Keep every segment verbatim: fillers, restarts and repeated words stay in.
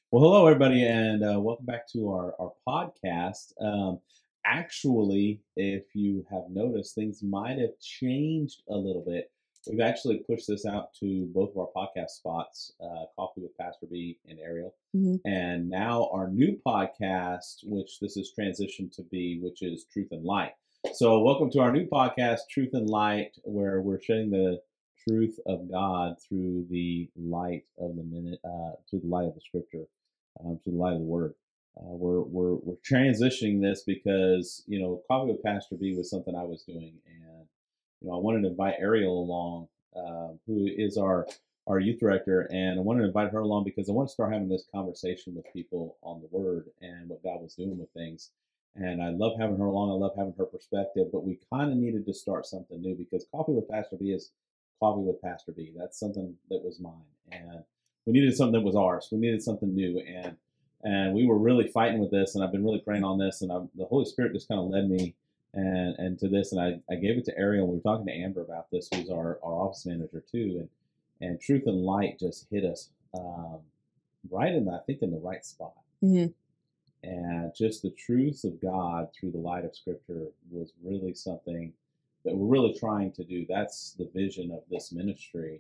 Well, hello, everybody, and uh, welcome back to our, our podcast. Um, actually, if you have noticed, things might have changed a little bit. We've actually pushed this out to both of our podcast spots, uh, Coffee with Pastor B and Ariel. Mhm. And now our new podcast, which this is transitioned to be, which is Truth and Light. So, welcome to our new podcast, Truth and Light, where we're shedding the truth of God through the light of the minute, uh, through the light of the Scripture, um, through the light of the Word. Uh, we're we're we're transitioning this because you know Coffee with Pastor B was something I was doing, and you know I wanted to invite Ariel along, uh, who is our our youth director, and I wanted to invite her along because I want to start having this conversation with people on the Word and what God was doing with things. And I love having her along. I love having her perspective, but we kind of needed to start something new because Coffee with Pastor B is Coffee with Pastor B. That's something that was mine, and we needed something that was ours. We needed something new, and and we were really fighting with this. And I've been really praying on this, and I, the Holy Spirit just kind of led me and and to this, and I, I gave it to Ariel. We were talking to Amber about this, who's our, our office manager too, and and Truth and Light just hit us um, right in the I think in the right spot. Mhm. And just the truth of God through the light of Scripture was really something that we're really trying to do. That's the vision of this ministry: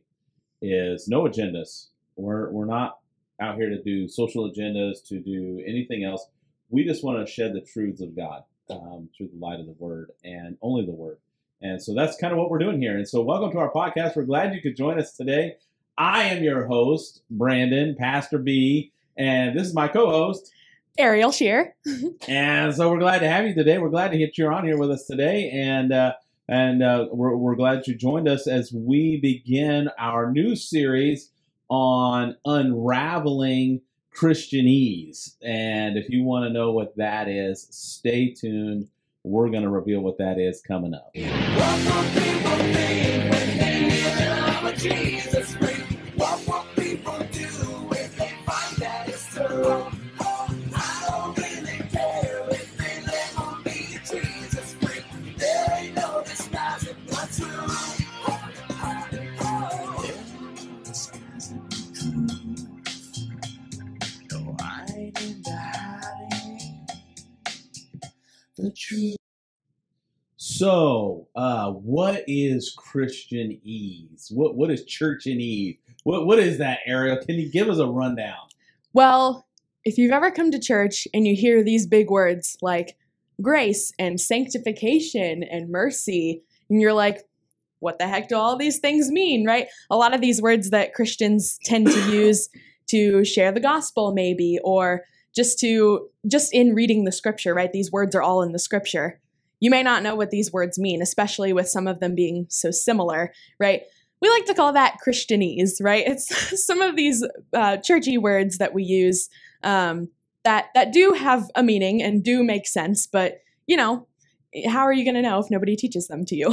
is no agendas. We're we're not out here to do social agendas, to do anything else. We just want to shed the truths of God um, through the light of the Word and only the Word. And so that's kind of what we're doing here. And so welcome to our podcast. We're glad you could join us today. I am your host, Brandon, Pastor B, and this is my co-host, Ariel Shear. and so we're glad to have you today. We're glad to get you on here with us today, and uh, and uh, we're we're glad you joined us as we begin our new series on unraveling Christianese. And if you want to know what that is, stay tuned. We're going to reveal what that is coming up. What will people think when they hear that I'm a Jesus freak? What will people do if they find that it's true? Oh, I don't really care if they label me a Jesus freak. There ain't no disguising what's true. Oh, oh, oh. No hiding, hiding the truth. So, uh, what is Christianese? What what is Churchanese? What what is that, Ariel? Can you give us a rundown? Well, if you've ever come to church and you hear these big words like grace and sanctification and mercy, and you're like, what the heck do all these things mean, right? A lot of these words that Christians tend to use to share the gospel, maybe, or just to, just in reading the scripture, right? These words are all in the scripture. You may not know what these words mean, especially with some of them being so similar, right? We like to call that Christianese, right? It's some of these uh, churchy words that we use um, that that do have a meaning and do make sense, but you know, how are you going to know if nobody teaches them to you?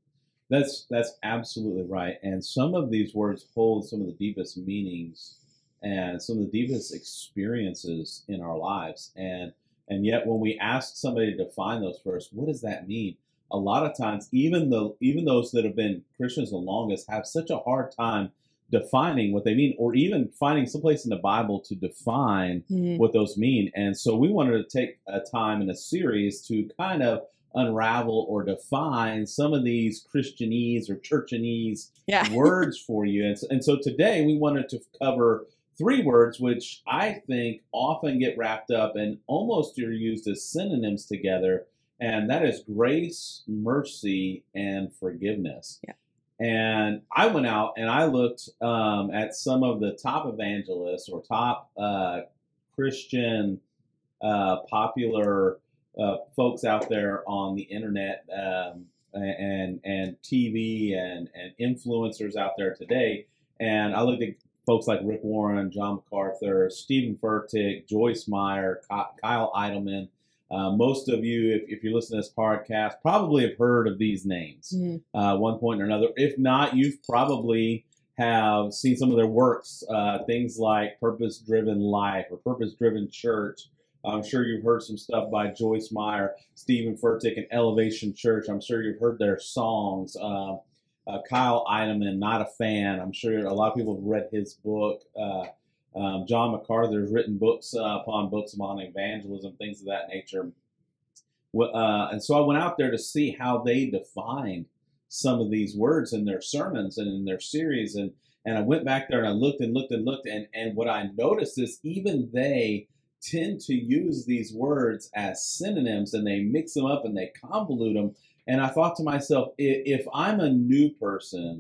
That's that's absolutely right. And some of these words hold some of the deepest meanings and some of the deepest experiences in our lives. And and yet when we ask somebody to define those for us, what does that mean? A lot of times, even though even those that have been Christians the longest have such a hard time defining what they mean, or even finding someplace in the Bible to define Mhm. what those mean. And so we wanted to take a time in a series to kind of unravel or define some of these Christianese or Churchanese Yeah. words for you. And so, and so today we wanted to cover three words which I think often get wrapped up and almost are used as synonyms together, and that is grace, mercy, and forgiveness. Yeah. And I went out and I looked um, at some of the top evangelists or top uh, Christian uh, popular uh, folks out there on the internet um, and and T V and and influencers out there today. And I looked at folks like Rick Warren, John MacArthur, Stephen Furtick, Joyce Meyer, Kyle Idleman. Uh, most of you, if, if you listen to this podcast, probably have heard of these names Mhm. uh, one point or another. If not, you've probably have seen some of their works, uh, things like Purpose Driven Life or Purpose Driven Church. I'm sure you've heard some stuff by Joyce Meyer, Stephen Furtick, and Elevation Church. I'm sure you've heard their songs. Uh, uh, Kyle Idleman, not a fan. I'm sure a lot of people have read his book. Uh, Um, John MacArthur's written books uh, upon books upon evangelism, things of that nature. Uh, and so I went out there to see how they defined some of these words in their sermons and in their series. And, and I went back there and I looked and looked and looked. And, and what I noticed is even they tend to use these words as synonyms, and they mix them up and they convolute them. And I thought to myself, if I'm a new person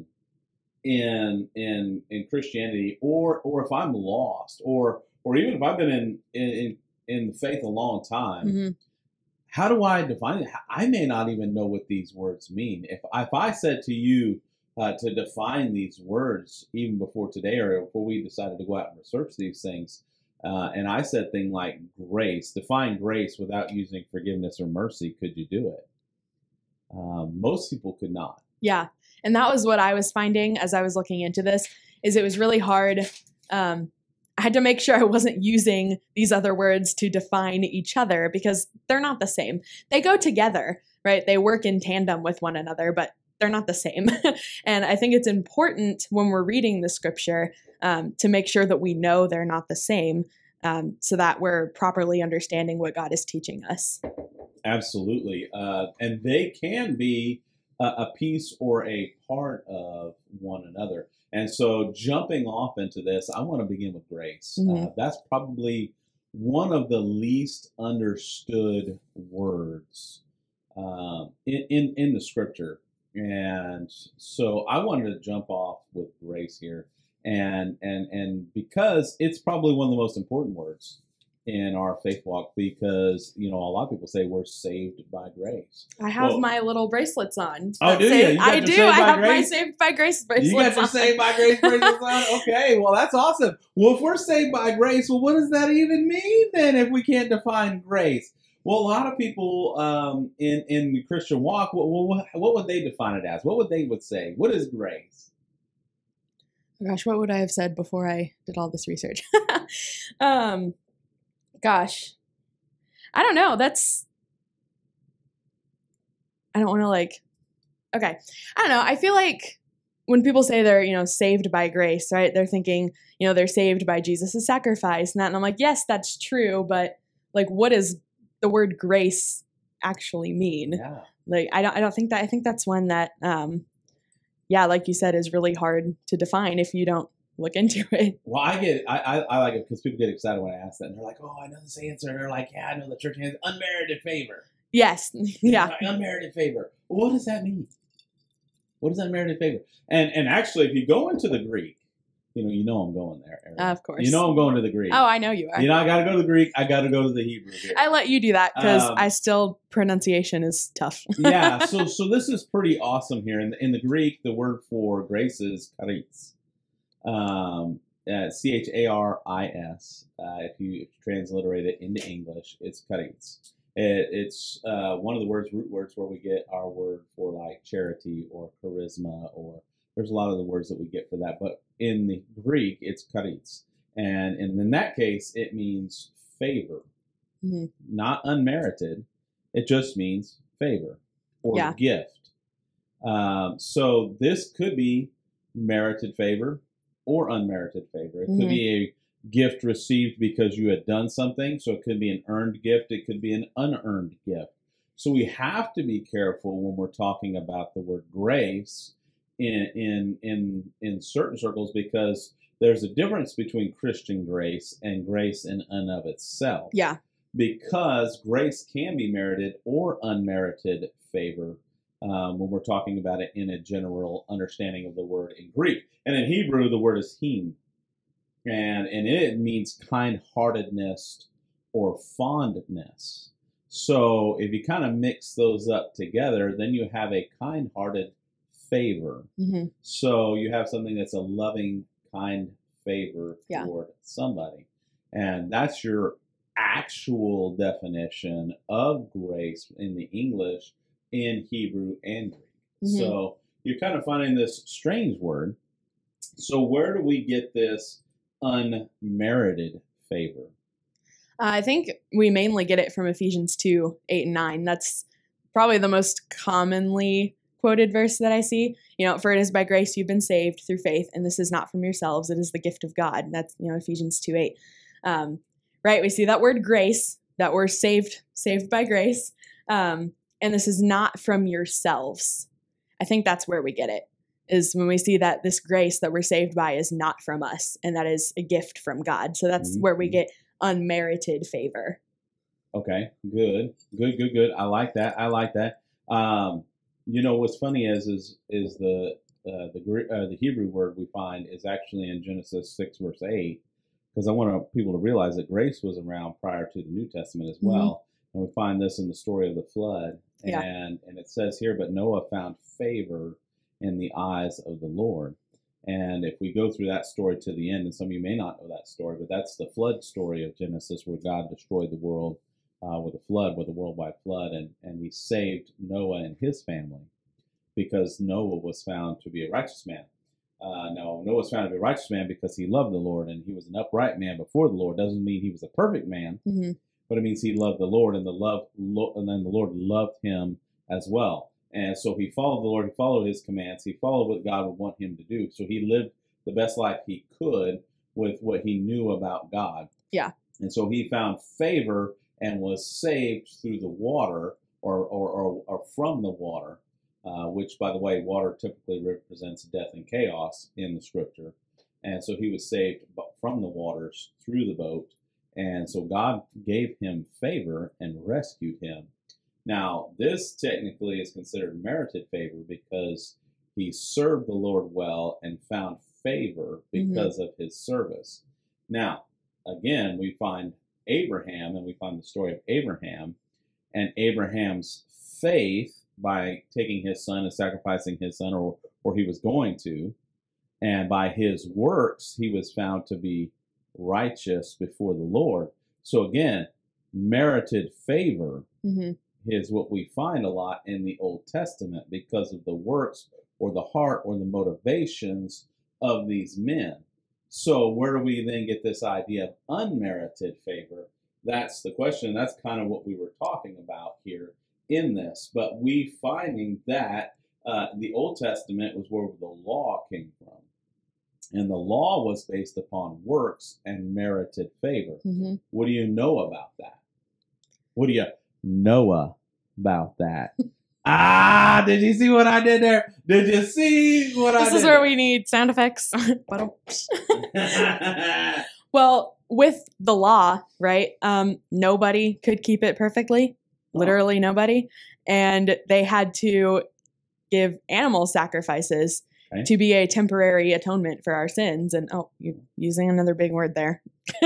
in in in Christianity, or or if I'm lost, or or even if I've been in in in the faith a long time, mm-hmm. how do I define it? I may not even know what these words mean. If if I said to you uh, to define these words even before today, or before we decided to go out and research these things, uh, and I said thing like grace, define grace without using forgiveness or mercy, could you do it? Um, most people could not. Yeah. And that was what I was finding as I was looking into this, is it was really hard. Um, I had to make sure I wasn't using these other words to define each other, because they're not the same. They go together, right? They work in tandem with one another, but they're not the same. And I think it's important when we're reading the scripture um, to make sure that we know they're not the same, um, so that we're properly understanding what God is teaching us. Absolutely. Uh, and they can be a, a piece or a part of one another. And so jumping off into this, I want to begin with grace. Mm-hmm. Uh, that's probably one of the least understood words um, in, in, in the scripture. And so I wanted to jump off with grace here. And, and, and because it's probably one of the most important words in our faith walk, because, you know, a lot of people say we're saved by grace. I have well, my little bracelets on. Oh, do say, you? you got I do. I have grace? my Saved by Grace bracelets on. You got your on. Saved by Grace bracelets on? Okay, well, that's awesome. Well, if we're saved by grace, well, what does that even mean then if we can't define grace? Well, a lot of people um, in, in the Christian walk, well, what, what would they define it as? What would they would say? What is grace? Oh gosh, what would I have said before I did all this research? um... Gosh, I don't know. That's, I don't want to like, okay. I don't know. I feel like when people say they're, you know, saved by grace, right? They're thinking, you know, they're saved by Jesus' sacrifice and that. And I'm like, yes, that's true. But like, what does the word grace actually mean? Yeah. Like, I don't, I don't think that, I think that's one that, um, yeah, like you said, is really hard to define if you don't look into it. Well, I get, I, I, I like it because people get excited when I ask that, and they're like, "Oh, I know this answer." And they're like, "Yeah, I know the church has unmerited favor." Yes, yeah, like, unmerited favor. Well, what does that mean? What is unmerited favor? And and actually, if you go into the Greek, you know, you know I'm going there. Erin. Uh, of course, you know I'm going to the Greek. Oh, I know you are. You know, I got to go to the Greek. I got to go to the Hebrew here. I let you do that because um, I still pronunciation is tough. yeah, so so this is pretty awesome here. In the, in the Greek, the word for grace is charis. Um. Uh, C H A R I S. Uh, if you if you transliterate it into English, it's charis. It, it's uh, one of the words, root words, where we get our word for like charity or charisma, or there's a lot of the words that we get for that. But in the Greek, it's charis. And, and in that case, it means favor, mm-hmm. not unmerited. It just means favor or yeah. gift. Um, so this could be merited favor or unmerited favor. It mm-hmm. could be a gift received because you had done something. So it could be an earned gift. It could be an unearned gift. So we have to be careful when we're talking about the word grace in in in, in certain circles, because there's a difference between Christian grace and grace in and of itself. Yeah. Because grace can be merited or unmerited favor. Um, when we're talking about it in a general understanding of the word in Greek. And in Hebrew, the word is hem. And, and it means kind-heartedness or fondness. So if you kind of mix those up together, then you have a kind-hearted favor. Mm-hmm. So you have something that's a loving, kind favor yeah. toward somebody. And that's your actual definition of grace in the English, in Hebrew and Greek. Mm-hmm. So you're kind of finding this strange word. So where do we get this unmerited favor? Uh, I think we mainly get it from Ephesians two, eight and nine. That's probably the most commonly quoted verse that I see. You know, for it is by grace you've been saved through faith, and this is not from yourselves; it is the gift of God. That's, you know, Ephesians two eight. Um, right? We see that word grace, that we're saved, saved by grace, um, and this is not from yourselves. I think that's where we get it. Is when we see that this grace that we're saved by is not from us, and that is a gift from God. So that's mm-hmm. where we get unmerited favor. Okay, good, good, good, good. I like that. I like that. Um, you know, what's funny is is is the uh, the uh, the Hebrew word we find is actually in Genesis six verse eight, because I want people to realize that grace was around prior to the New Testament as well, mm-hmm. and we find this in the story of the flood, and yeah. and it says here, but Noah found favor in the eyes of the Lord. And if we go through that story to the end, and some of you may not know that story, but that's the flood story of Genesis, where God destroyed the world uh, with a flood, with a worldwide flood, and, and he saved Noah and his family because Noah was found to be a righteous man. Uh, no, Noah was found to be a righteous man because he loved the Lord, and he was an upright man before the Lord. Doesn't mean he was a perfect man, mm-hmm. but it means he loved the Lord, and the love, and then the Lord loved him as well. And so he followed the Lord, he followed his commands, he followed what God would want him to do. So he lived the best life he could with what he knew about God. Yeah. And so he found favor and was saved through the water, or or, or, or from the water, uh, which, by the way, water typically represents death and chaos in the scripture. And so he was saved from the waters through the boat. And so God gave him favor and rescued him. Now, this technically is considered merited favor because he served the Lord well and found favor because mm-hmm. of his service. Now, again, we find Abraham, and we find the story of Abraham, and Abraham's faith by taking his son and sacrificing his son, or, or he was going to, and by his works, he was found to be righteous before the Lord. So again, merited favor mm-hmm. is what we find a lot in the Old Testament because of the works or the heart or the motivations of these men. So where do we then get this idea of unmerited favor? That's the question. That's kind of what we were talking about here in this. But we finding that uh, the Old Testament was where the law came from. And the law was based upon works and merited favor. Mm-hmm. What do you know about that? What do you know about that? Ah, did you see what I did there? Did you see what I did? This is where we need sound effects. Well, with the law, right, um, nobody could keep it perfectly. Literally nobody. And they had to give animal sacrifices okay. to be a temporary atonement for our sins. And, oh, you're using another big word there.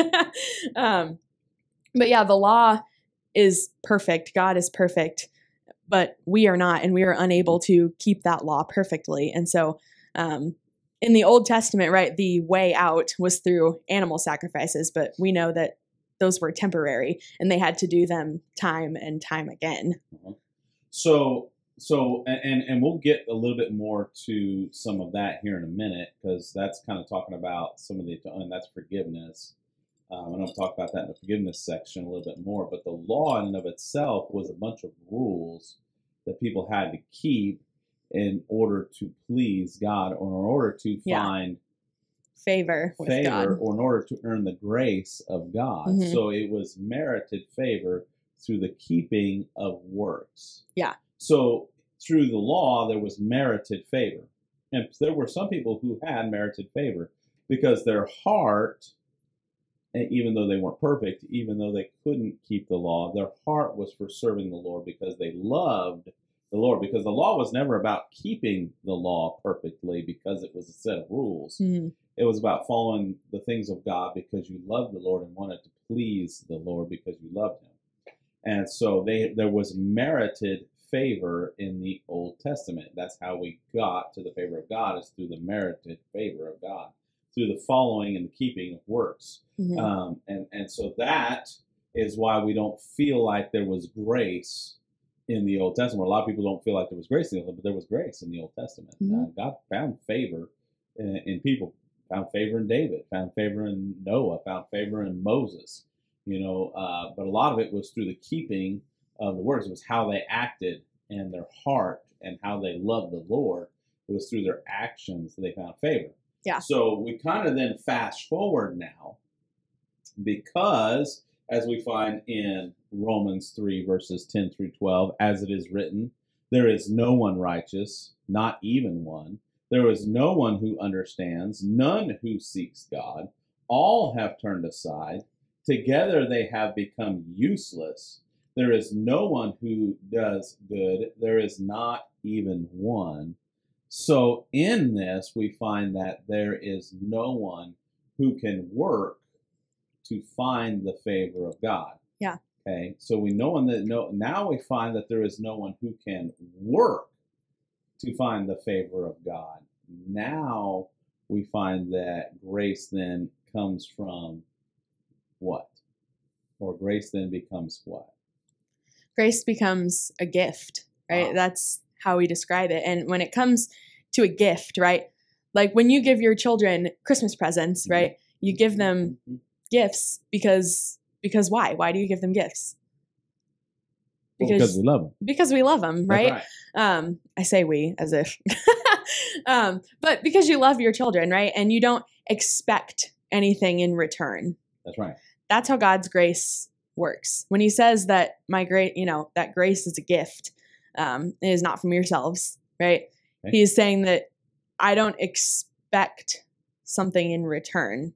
um, but yeah, the law is perfect. God is perfect. But we are not, and we are unable to keep that law perfectly. And so um, in the Old Testament, right, the way out was through animal sacrifices, but we know that those were temporary, and they had to do them time and time again. So, so, and, and we'll get a little bit more to some of that here in a minute, because that's kind of talking about some of the, and that's forgiveness. Um, and I'll talk about that in the forgiveness section a little bit more. But the law in and of itself was a bunch of rules that people had to keep in order to please God, or in order to yeah. find favor with favor, God. or in order to earn the grace of God. Mm-hmm. So it was merited favor through the keeping of works. Yeah. So through the law, there was merited favor. And there were some people who had merited favor because their heart, even though they weren't perfect, even though they couldn't keep the law, their heart was for serving the Lord because they loved the Lord. Because the law was never about keeping the law perfectly because it was a set of rules. Mm-hmm. It was about following the things of God because you loved the Lord and wanted to please the Lord because you loved him. And so they there was merited favor in the Old Testament. That's how we got to the favor of God, is through the merited favor of God, through the following and the keeping of works. Mm-hmm. Um, and, and so that is why we don't feel like there was grace in the Old Testament. A lot of people don't feel like there was grace in the Old Testament, but there was grace in the Old Testament. Mm-hmm. Uh, God found favor in, in people, found favor in David, found favor in Noah, found favor in Moses, you know, uh, but a lot of it was through the keeping of the words. It was how they acted and their heart and how they loved the Lord. It was through their actions that they found favor. Yeah. So we kind of then fast forward now, because as we find in Romans three, verses ten through twelve, as it is written, there is no one righteous, not even one. There is no one who understands, none who seeks God. All have turned aside. Together they have become useless. There is no one who does good. There is not even one. So in this, we find that there is no one who can work to find the favor of God. Yeah. Okay. So we know that no, now we find that there is no one who can work to find the favor of God. Now we find that grace then comes from what? Or grace then becomes what? Grace becomes a gift, right? Wow. That's how we describe it. And when it comes to a gift, right? Like when you give your children Christmas presents, Mm-hmm. right? You give them Mm-hmm. gifts because because why? Why do you give them gifts? Well, because we love them. Because we love them, right? That's right. Um, I say we as if, um, but because you love your children, right? And you don't expect anything in return. That's right. That's how God's grace works. When He says that my great, you know, that grace is a gift, um, it is not from yourselves, right? Okay. He is saying that I don't expect something in return.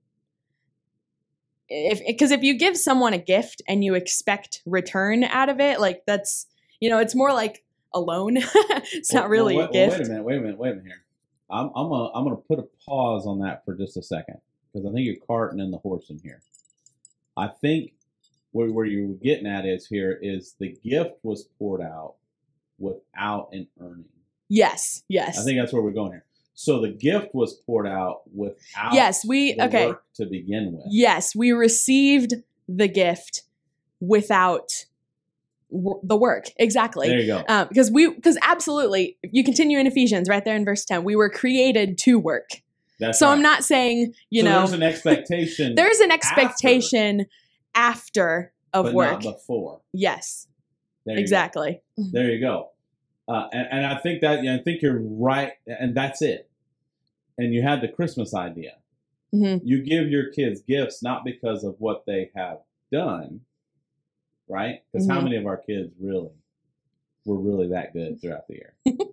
If because if you give someone a gift and you expect return out of it, like that's, you know, it's more like a loan. It's Well, not really well, a wait, gift. well, wait a minute, wait a minute, wait a minute here. I'm I'm gonna I'm gonna put a pause on that for just a second, because I think you're carting in the horse in here. I think where where you're getting at is here is the gift was poured out without an earning. Yes, yes. I think that's where we're going here. So the gift was poured out without Yes, we the okay. work to begin with. Yes, we received the gift without w- the work. Exactly. There you go. Um, because we, because absolutely, you continue in Ephesians right there in verse ten. We were created to work. That's so right. I'm not saying you so know there's an expectation. there's an expectation after, after of but work. not before. Yes. There you Exactly. Go. There you go. Uh, and, and I think that yeah, I think you're right, and that's it. And you had the Christmas idea. Mm-hmm. You give your kids gifts not because of what they have done, right? Because Mm-hmm. how many of our kids really were really that good throughout the year?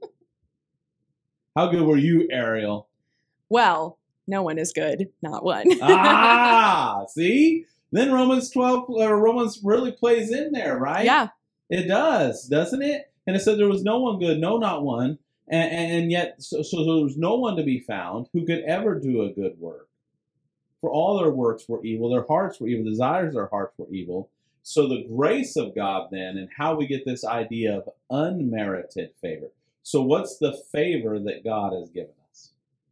How good were you, Ariel? Well, no one is good, not one. Ah, see? Then Romans twelve, uh, Romans really plays in there, right? Yeah. It does, doesn't it? And it said there was no one good, no, not one. And, and yet, so, so there was no one to be found who could ever do a good work. For all their works were evil, their hearts were evil, the desires of their hearts were evil. So the grace of God then, and how we get this idea of unmerited favor. So what's the favor that God has given us?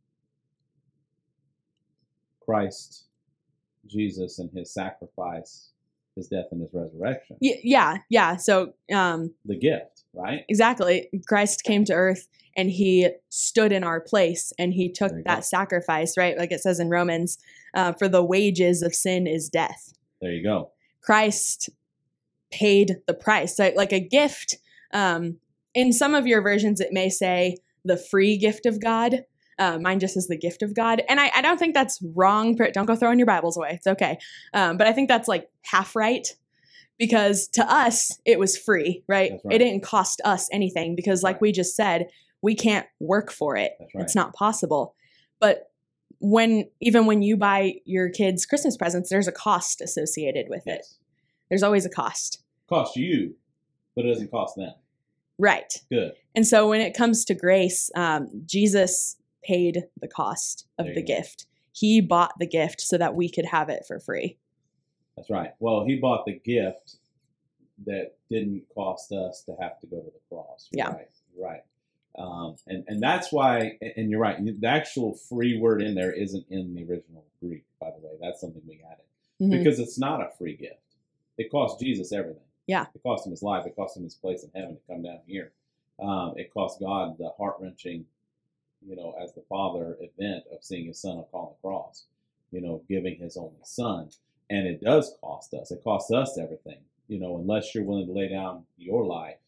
Christ, Jesus, and His sacrifice, His death, and His resurrection. Y- yeah, yeah. So, um, The gift, right? exactly. Christ came to earth and He stood in our place and He took There you that go. sacrifice, right? Like it says in Romans, uh, for the wages of sin is death. There you go. Christ paid the price. So, like a gift. Um, in some of your versions, it may say the free gift of God. Uh, mine just says the gift of God. And I, I don't think that's wrong. Don't go throwing your Bibles away. It's okay. Um, but I think that's like half right. Because to us, it was free, right? That's right. It didn't cost us anything because like Right. we just said, we can't work for it. That's right. It's not possible. But when even when you buy your kids Christmas presents, there's a cost associated with it. Yes. There's always a cost. Cost you, but it doesn't cost them. Right. Good. And so when it comes to grace, um, Jesus paid the cost of There the you go. gift. He bought the gift so that we could have it for free. That's right. Well, He bought the gift that didn't cost us to have to go to the cross. You're Yeah. Right. You're right. Um, and, and that's why, and you're right, the actual free word in there isn't in the original Greek, by the way. That's something we added. Mhm. Because it's not a free gift. It cost Jesus everything. Yeah. It cost Him His life. It cost Him His place in heaven to come down here. Um, it cost God the heart-wrenching, you know, as the Father event of seeing His Son up on the cross, you know, giving His only Son. And it does cost us. It costs us everything. You know, unless you're willing to lay down your life,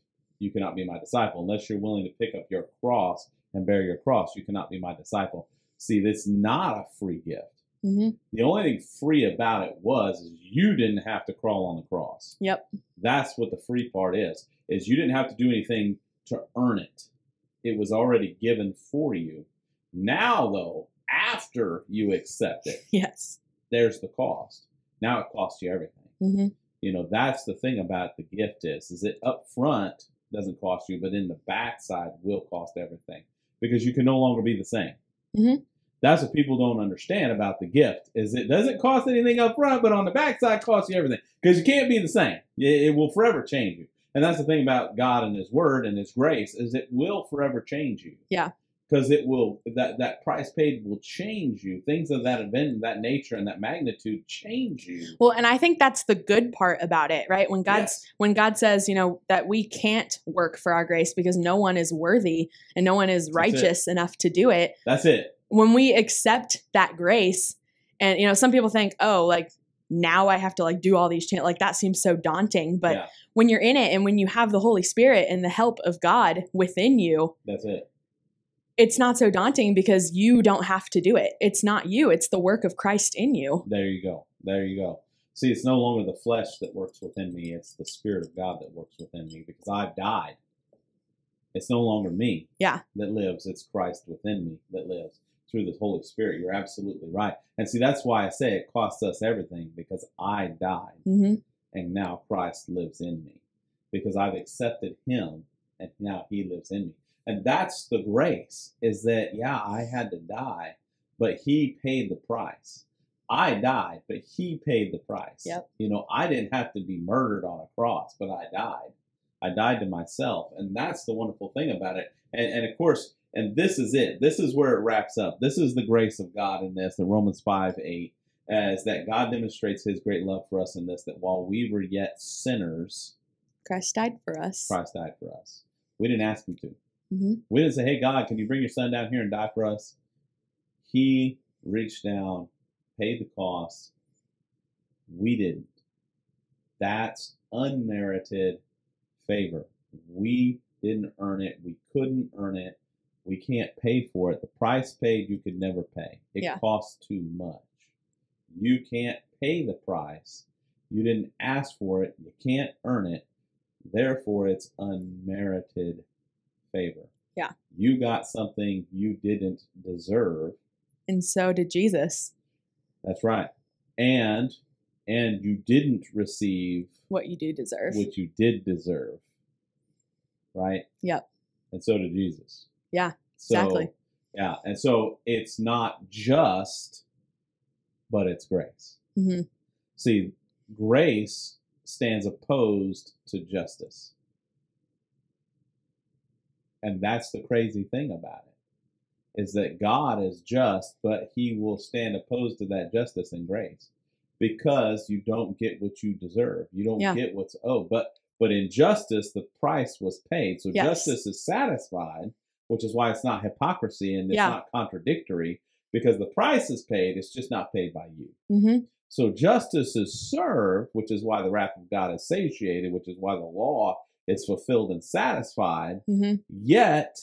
you cannot be my disciple. Unless you're willing to pick up your cross and bear your cross, you cannot be my disciple. See, that's not a free gift. Mm-hmm. The only thing free about it was is you didn't have to crawl on the cross. Yep. That's what the free part is, is you didn't have to do anything to earn it. It was already given for you. Now, though, after you accept it, Yes. there's the cost. Now it costs you everything. Mm-hmm. You know, that's the thing about the gift is, is it up front doesn't cost you, but in the backside will cost everything because you can no longer be the same. Mm-hmm. That's what people don't understand about the gift is it doesn't cost anything up front, but on the backside costs you everything because you can't be the same. It, it will forever change you. And that's the thing about God and his word and his grace is it will forever change you. Yeah. Because it will, that, that price paid will change you. Things of that event, that nature and that magnitude change you. Well, and I think that's the good part about it, right? When God's Yes. when God says, you know, that we can't work for our grace because no one is worthy and no one is righteous enough to do it. That's it. When we accept that grace, and you know, some people think, oh, like now I have to like do all these changes. Like that seems so daunting. But Yeah. when you're in it and when you have the Holy Spirit and the help of God within you, That's it. it's not so daunting because you don't have to do it. It's not you. It's the work of Christ in you. There you go. There you go. See, it's no longer the flesh that works within me. It's the Spirit of God that works within me because I've died. It's no longer me Yeah. that lives. It's Christ within me that lives through the Holy Spirit. You're absolutely right. And see, that's why I say it costs us everything because I died Mm-hmm. and now Christ lives in me because I've accepted him and now he lives in me. And that's the grace is that, yeah, I had to die, but he paid the price. I died, but he paid the price. Yep. You know, I didn't have to be murdered on a cross, but I died. I died to myself. And that's the wonderful thing about it. And, and of course, and this is it. This is where it wraps up. This is the grace of God in this, in Romans five eight, as that God demonstrates his great love for us in this, that while we were yet sinners, Christ died for us. Christ died for us. We didn't ask him to. Mm-hmm. We didn't say, hey, God, can you bring your son down here and die for us? He reached down, paid the cost. We didn't. That's unmerited favor. We didn't earn it. We couldn't earn it. We can't pay for it. The price paid, you could never pay. It Yeah. costs too much. You can't pay the price. You didn't ask for it. You can't earn it. Therefore, it's unmerited favor. Yeah. You got something you didn't deserve. And so did Jesus. That's right. And and you didn't receive What you do deserve. what you did deserve. Right? Yep. And so did Jesus. Yeah, So, exactly. yeah. And so it's not just, but it's grace. Mm-hmm. See, grace stands opposed to justice. And that's the crazy thing about it, is that God is just, but he will stand opposed to that justice and grace because you don't get what you deserve. You don't Yeah. get what's owed. But but in justice, the price was paid. So Yes. justice is satisfied, which is why it's not hypocrisy and it's Yeah. not contradictory, because the price is paid. It's just not paid by you. Mm-hmm. So justice is served, which is why the wrath of God is satiated, which is why the law is fulfilled and satisfied. Mm-hmm. Yet,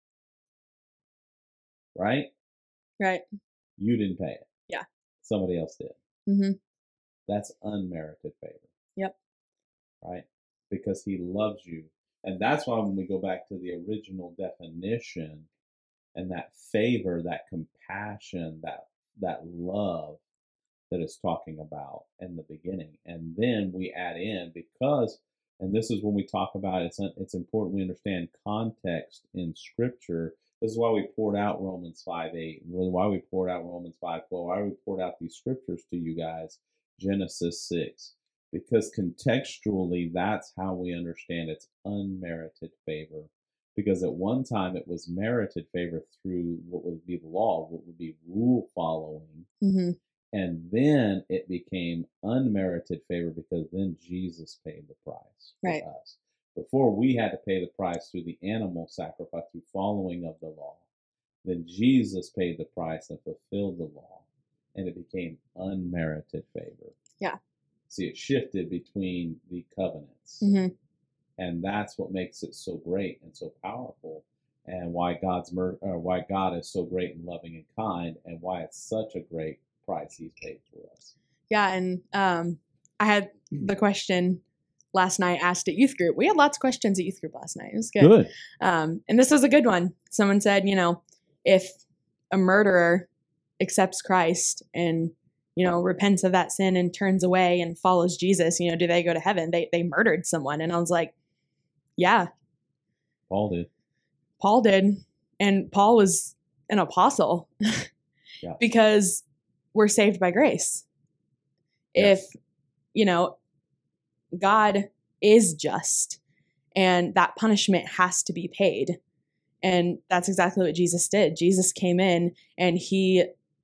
right? Right. You didn't pay it. Yeah. Somebody else did. Mm-hmm. That's unmerited favor. Yep. Right? Because he loves you. And that's why when we go back to the original definition and that favor, that compassion, that that love that it's talking about in the beginning. And then we add in because, and this is when we talk about it's it's important we understand context in Scripture. This is why we poured out Romans five eight, why we poured out Romans five twelve, why we poured out these scriptures to you guys, Genesis six. Because contextually, that's how we understand it's unmerited favor. Because at one time it was merited favor through what would be the law, what would be rule following. Mm-hmm. And then it became unmerited favor because then Jesus paid the price for Right. us. Before we had to pay the price through the animal sacrifice, through following of the law. Then Jesus paid the price and fulfilled the law. And it became unmerited favor. Yeah. See, it shifted between the covenants. Mm-hmm. and that's what makes it so great and so powerful, and why God's mer- uh, why God is so great and loving and kind, and why it's such a great price He's paid for us. Yeah, and um, I had the question last night asked at youth group. We had lots of questions at youth group last night. It was good. Good. Um, and this was a good one. Someone said, you know, if a murderer accepts Christ and, you know, repents of that sin and turns away and follows Jesus, you know, do they go to heaven? They they murdered someone. And I was like, yeah. Paul did. Paul did. And Paul was an apostle Yeah. because we're saved by grace. Yes. If, you know, God is just and that punishment has to be paid. And that's exactly what Jesus did. Jesus came in and he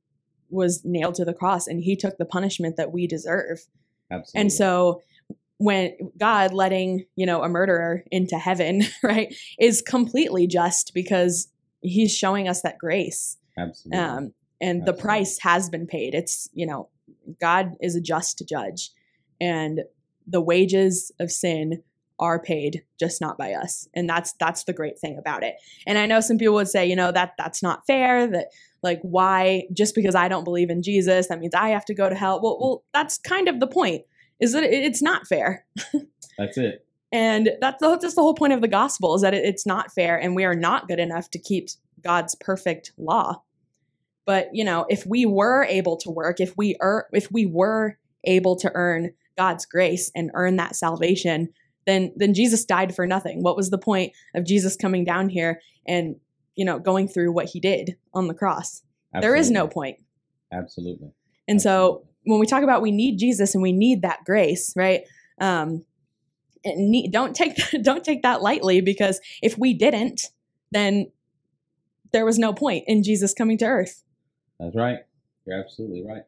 was nailed to the cross and he took the punishment that we deserve. Absolutely. And so when God letting, you know, a murderer into heaven, right, is completely just because he's showing us that grace. Absolutely. Um, and Absolutely. the price has been paid. It's, you know, God is a just judge and the wages of sin are paid, just not by us. And that's that's the great thing about it. And I know some people would say, you know, that that's not fair, that like why just because I don't believe in Jesus, that means I have to go to hell. Well, well, that's kind of the point, is that it's not fair. That's it. And that's the, that's the whole point of the gospel, is that it, it's not fair and we are not good enough to keep God's perfect law. But, you know, if we were able to work, if we er, if we were able to earn God's grace and earn that salvation, then then Jesus died for nothing. What was the point of Jesus coming down here and, you know, going through what he did on the cross? Absolutely. There is no point. Absolutely. And Absolutely. so when we talk about we need Jesus and we need that grace, right? Um, and need, don't take don't take that lightly, because if we didn't, then there was no point in Jesus coming to earth. That's right. You're absolutely right.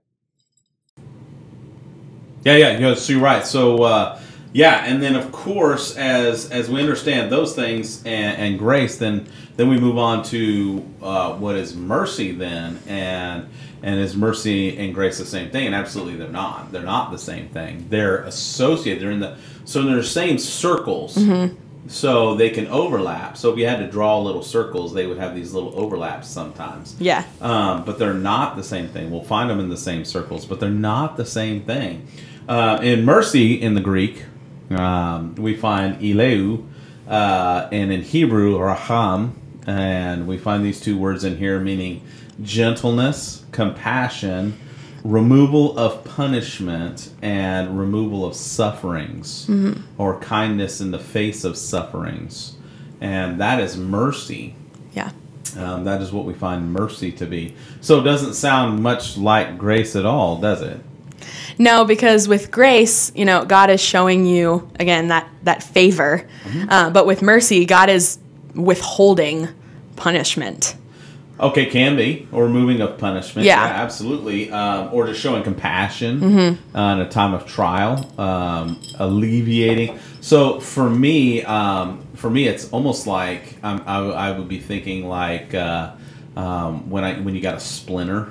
Yeah, yeah, you're, so you're right. So, uh, yeah, and then of course, as as we understand those things and, and grace, then then we move on to uh, what is mercy then, and and is mercy and grace the same thing? And absolutely, they're not. They're not the same thing. They're associated. They're in the so they're the same circles. Mm-hmm. So they can overlap. So if you had to draw little circles, they would have these little overlaps sometimes. Yeah. Um, but they're not the same thing. We'll find them in the same circles, but they're not the same thing. Uh, in mercy, in the Greek, um, we find eleu, uh, and in Hebrew, raham, and we find these two words in here meaning gentleness, compassion, removal of punishment, and removal of sufferings, mm-hmm. or kindness in the face of sufferings. And that is mercy. Yeah. Um, that is what we find mercy to be. So it doesn't sound much like grace at all, does it? No, because with grace, you know, God is showing you, again, that, that favor. Mm-hmm. Uh, but with mercy, God is withholding punishment. Okay, can be, or removing of punishment. Yeah, yeah absolutely. Um, or just showing compassion mm-hmm. uh, in a time of trial, um, alleviating. So for me, um, for me, it's almost like um, I, I would be thinking like uh, um, when I when you got a splinter,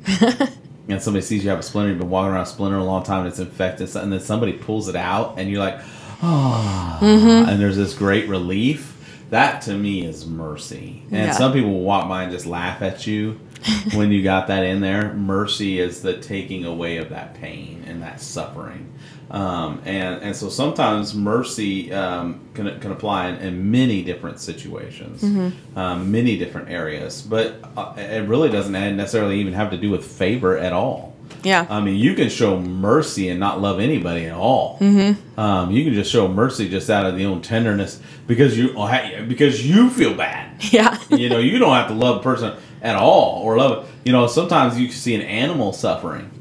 and somebody sees you have a splinter, you've been walking around a splinter a long time, and it's infected, and then somebody pulls it out, and you're like, oh, mm-hmm. and there's this great relief. That to me is mercy. And yeah. some people will walk by and just laugh at you when you got that in there. Mercy is the taking away of that pain and that suffering. Um, and, and so sometimes mercy um, can, can apply in, in many different situations, mm-hmm. um, many different areas. But uh, it really doesn't necessarily even have to do with favor at all. Yeah. I mean, you can show mercy and not love anybody at all. Mm-hmm. Um, you can just show mercy just out of the own tenderness because you because you feel bad. Yeah. You know, you don't have to love a person at all or love it. You know, sometimes you can see an animal suffering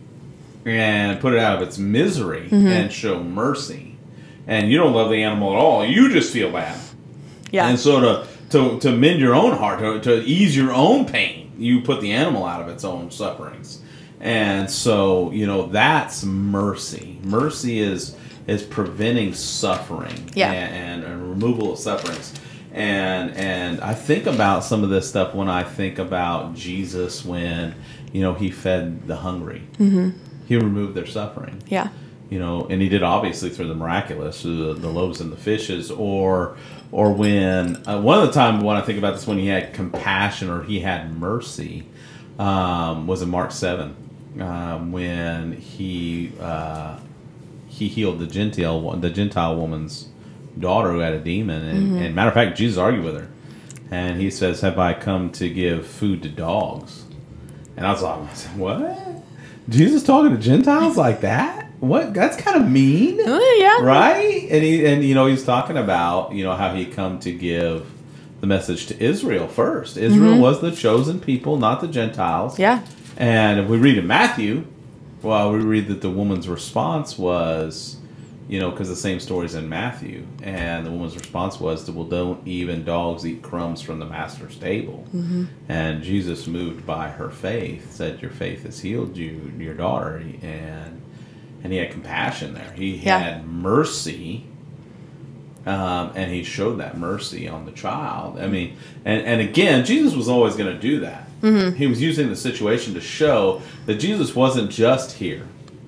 and put it out of its misery mm-hmm. and show mercy. And you don't love the animal at all. You just feel bad. Yeah. And so to to, to mend your own heart, to, to ease your own pain, you put the animal out of its own sufferings. And so, you know, that's mercy. Mercy is is preventing suffering yeah. and, and, and removal of sufferings. And and I think about some of this stuff when I think about Jesus when, you know, he fed the hungry. Mm-hmm. He removed their suffering. Yeah. you know, and he did obviously through the miraculous, the, the loaves and the fishes, or or when uh, one of the time when I think about this, when he had compassion or he had mercy, um, was in Mark seven, um, when he uh, he healed the Gentile the Gentile woman's daughter who had a demon, and, mm-hmm. and matter of fact, Jesus argued with her, and he says, "Have I come to give food to dogs?" And I was like, "What? Jesus talking to Gentiles like that? What? That's kind of mean, uh, yeah, right?" And he and you know he's talking about you know how he come to give the message to Israel first. Israel mm-hmm. was the chosen people, not the Gentiles. Yeah. And if we read in Matthew, well, we read that the woman's response was, you know, because the same story's in Matthew, and the woman's response was, "Well, don't even dogs eat crumbs from the master's table?" Mm-hmm. And Jesus, moved by her faith, said, "Your faith has healed you, your daughter," and and he had compassion there. He yeah. had mercy, um, and he showed that mercy on the child. I mean, and and again, Jesus was always going to do that. Mm-hmm. He was using the situation to show that Jesus wasn't just here.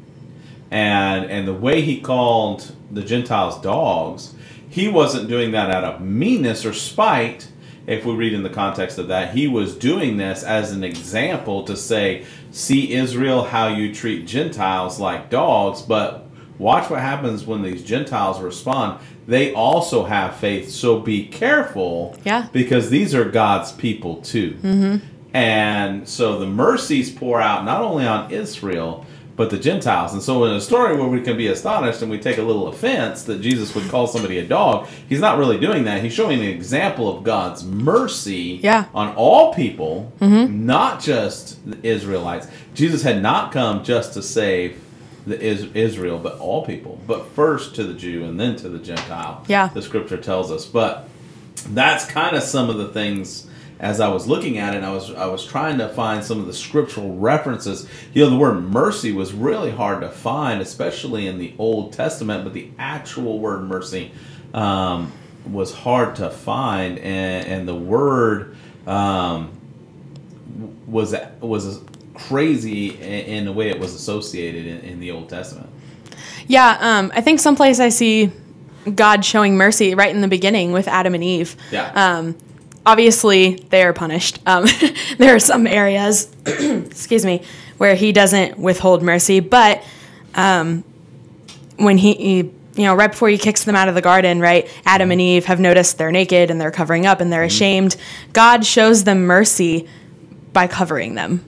And and the way he called the Gentiles dogs, he wasn't doing that out of meanness or spite. If we read in the context of that, he was doing this as an example to say, "See, Israel, how you treat Gentiles like dogs, but watch what happens when these Gentiles respond. They also have faith, so be careful, yeah. because these are God's people too." Mm-hmm. And so the mercies pour out not only on Israel, but the Gentiles. And so in a story where we can be astonished and we take a little offense that Jesus would call somebody a dog, he's not really doing that. He's showing an example of God's mercy yeah. on all people, mm-hmm. not just the Israelites. Jesus had not come just to save the Is- Israel, but all people. But first to the Jew and then to the Gentile, yeah. the scripture tells us. But that's kind of some of the things. As I was looking at it, I was I was trying to find some of the scriptural references. You know, the word mercy was really hard to find, especially in the Old Testament. But the actual word mercy um, was hard to find, and, and the word um, was was crazy in the way it was associated in, in the Old Testament. Yeah, um, I think someplace I see God showing mercy right in the beginning with Adam and Eve. Yeah. Um, Obviously, they are punished. Um, there are some areas, excuse me, where he doesn't withhold mercy. But um, when he, he, you know, right before he kicks them out of the garden, right, Adam and Eve have noticed they're naked and they're covering up and they're mm-hmm. ashamed. God shows them mercy by covering them.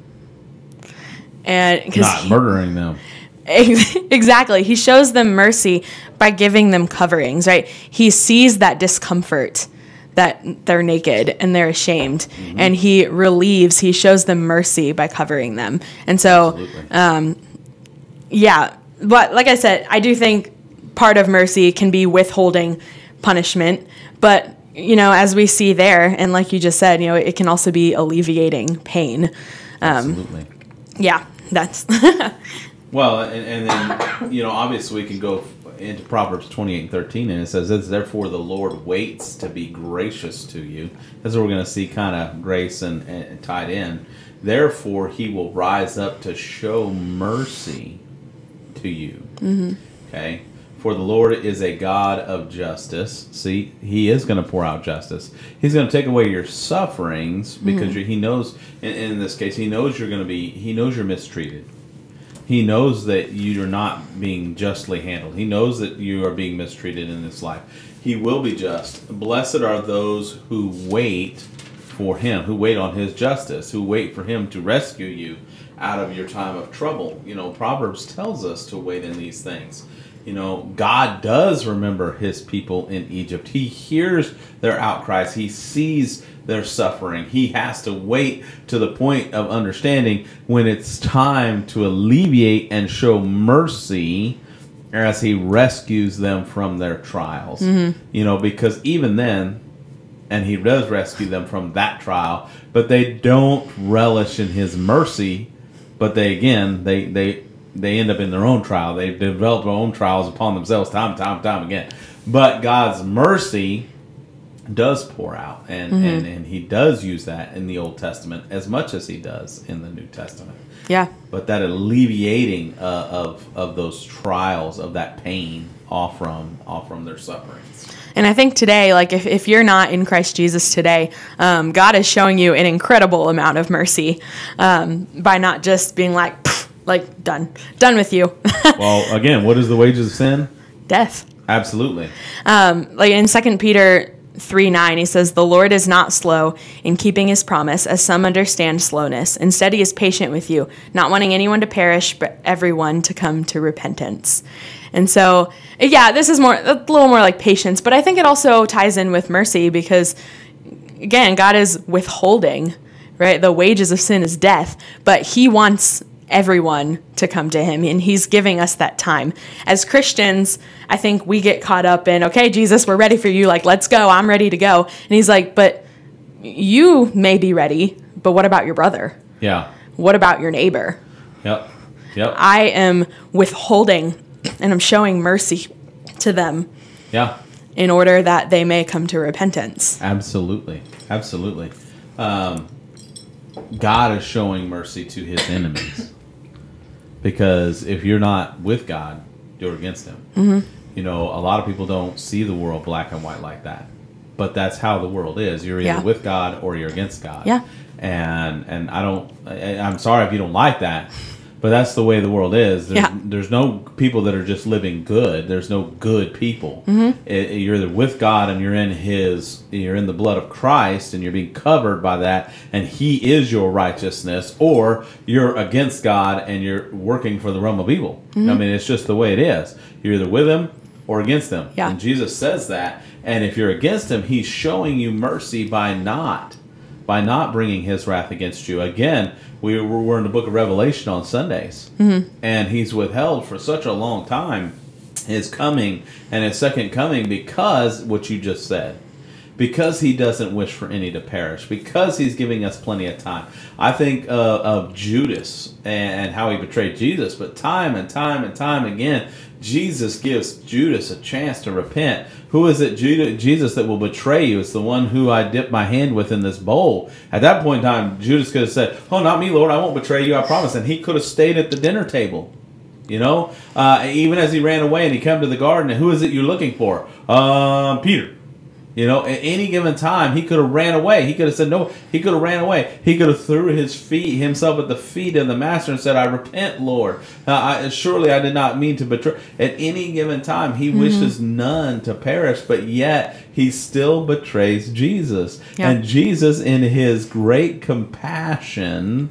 And not he, murdering them. Exactly. He shows them mercy by giving them coverings, right? He sees that discomfort, that they're naked and they're ashamed, mm-hmm. and he relieves, he shows them mercy by covering them. And so, um, yeah, but like I said, I do think part of mercy can be withholding punishment, but, you know, as we see there, and like you just said, you know, it can also be alleviating pain. Um, Absolutely. Yeah, that's... Well, and, and then, you know, obviously we can go into Proverbs twenty-eight and thirteen, and it says, "Therefore the Lord waits to be gracious to you." That's what we're going to see kind of grace and, and tied in. "Therefore he will rise up to show mercy to you." Mm-hmm. Okay? "For the Lord is a God of justice." See, he is going to pour out justice. He's going to take away your sufferings because mm-hmm. he knows, in, in this case, he knows you're going to be, he knows you're mistreated. He knows that you're not being justly handled. He knows that you are being mistreated in this life. He will be just. "Blessed are those who wait for him, who wait on his justice, who wait for him to rescue you out of your time of trouble." You know, Proverbs tells us to wait in these things. You know, God does remember his people in Egypt. He hears their outcries. He sees their suffering. He has to wait to the point of understanding when it's time to alleviate and show mercy as he rescues them from their trials. Mm-hmm. You know, because even then, and he does rescue them from that trial, but they don't relish in his mercy, but they, again, they, they, they end up in their own trial. They've developed their own trials upon themselves time and time and time again. But God's mercy does pour out, and, Mm-hmm. and, and he does use that in the Old Testament as much as he does in the New Testament. Yeah. But that alleviating uh, of of those trials, of that pain off from off from their sufferings. And I think today, like if, if you're not in Christ Jesus today, um, God is showing you an incredible amount of mercy um, by not just being like, like done, done with you. Well, again, what is the wages of sin? Death. Absolutely. Um, like in Second Peter three nine, he says, "The Lord is not slow in keeping his promise, as some understand slowness. Instead, he is patient with you, not wanting anyone to perish, but everyone to come to repentance." And so, yeah, this is more a little more like patience, but I think it also ties in with mercy because, again, God is withholding, right? The wages of sin is death, but he wants everyone to come to him, and he's giving us that time. As Christians, I think we get caught up in, okay, Jesus, we're ready for you. Like, let's go. I'm ready to go. And he's like, but you may be ready, but what about your brother? Yeah. What about your neighbor? Yep. Yep. I am withholding and I'm showing mercy to them. Yeah. In order that they may come to repentance. Absolutely. Absolutely. Um, God is showing mercy to his enemies. Because if you're not with God, you're against him. Mm-hmm. You know, a lot of people don't see the world black and white like that. But that's how the world is. You're either Yeah. with God or you're against God. Yeah. And and I don't, I, I'm sorry if you don't like that, but that's the way the world is. There's, Yeah. there's no people that are just living good. There's no good people. Mm-hmm. It, you're either with God and you're in his, you're in the blood of Christ and you're being covered by that and he is your righteousness, or you're against God and you're working for the realm of evil. Mm-hmm. I mean, it's just the way it is. You're either with him or against him. Yeah. And Jesus says that. And if you're against him, he's showing you mercy by not, by not bringing his wrath against you. Again, we we're in the book of Revelation on Sundays, Mm-hmm. and he's withheld for such a long time his coming and his second coming because what you just said, because he doesn't wish for any to perish, because he's giving us plenty of time. I think uh, of Judas and how he betrayed Jesus, but time and time and time again, Jesus gives Judas a chance to repent. Who is it, Judas, Jesus, that will betray you? It's the one who I dipped my hand with in this bowl. At that point in time, Judas could have said, "Oh, not me, Lord. I won't betray you, I promise." And he could have stayed at the dinner table. You know, uh, even as he ran away and he came to the garden, and who is it you're looking for? Um, Peter. You know, at any given time, he could have ran away. He could have said no. He could have ran away. He could have threw his feet, himself at the feet of the master and said, "I repent, Lord. Uh, I, surely I did not mean to betray." At any given time, he mm-hmm. wishes none to perish, but yet he still betrays Jesus. Yeah. And Jesus, in his great compassion,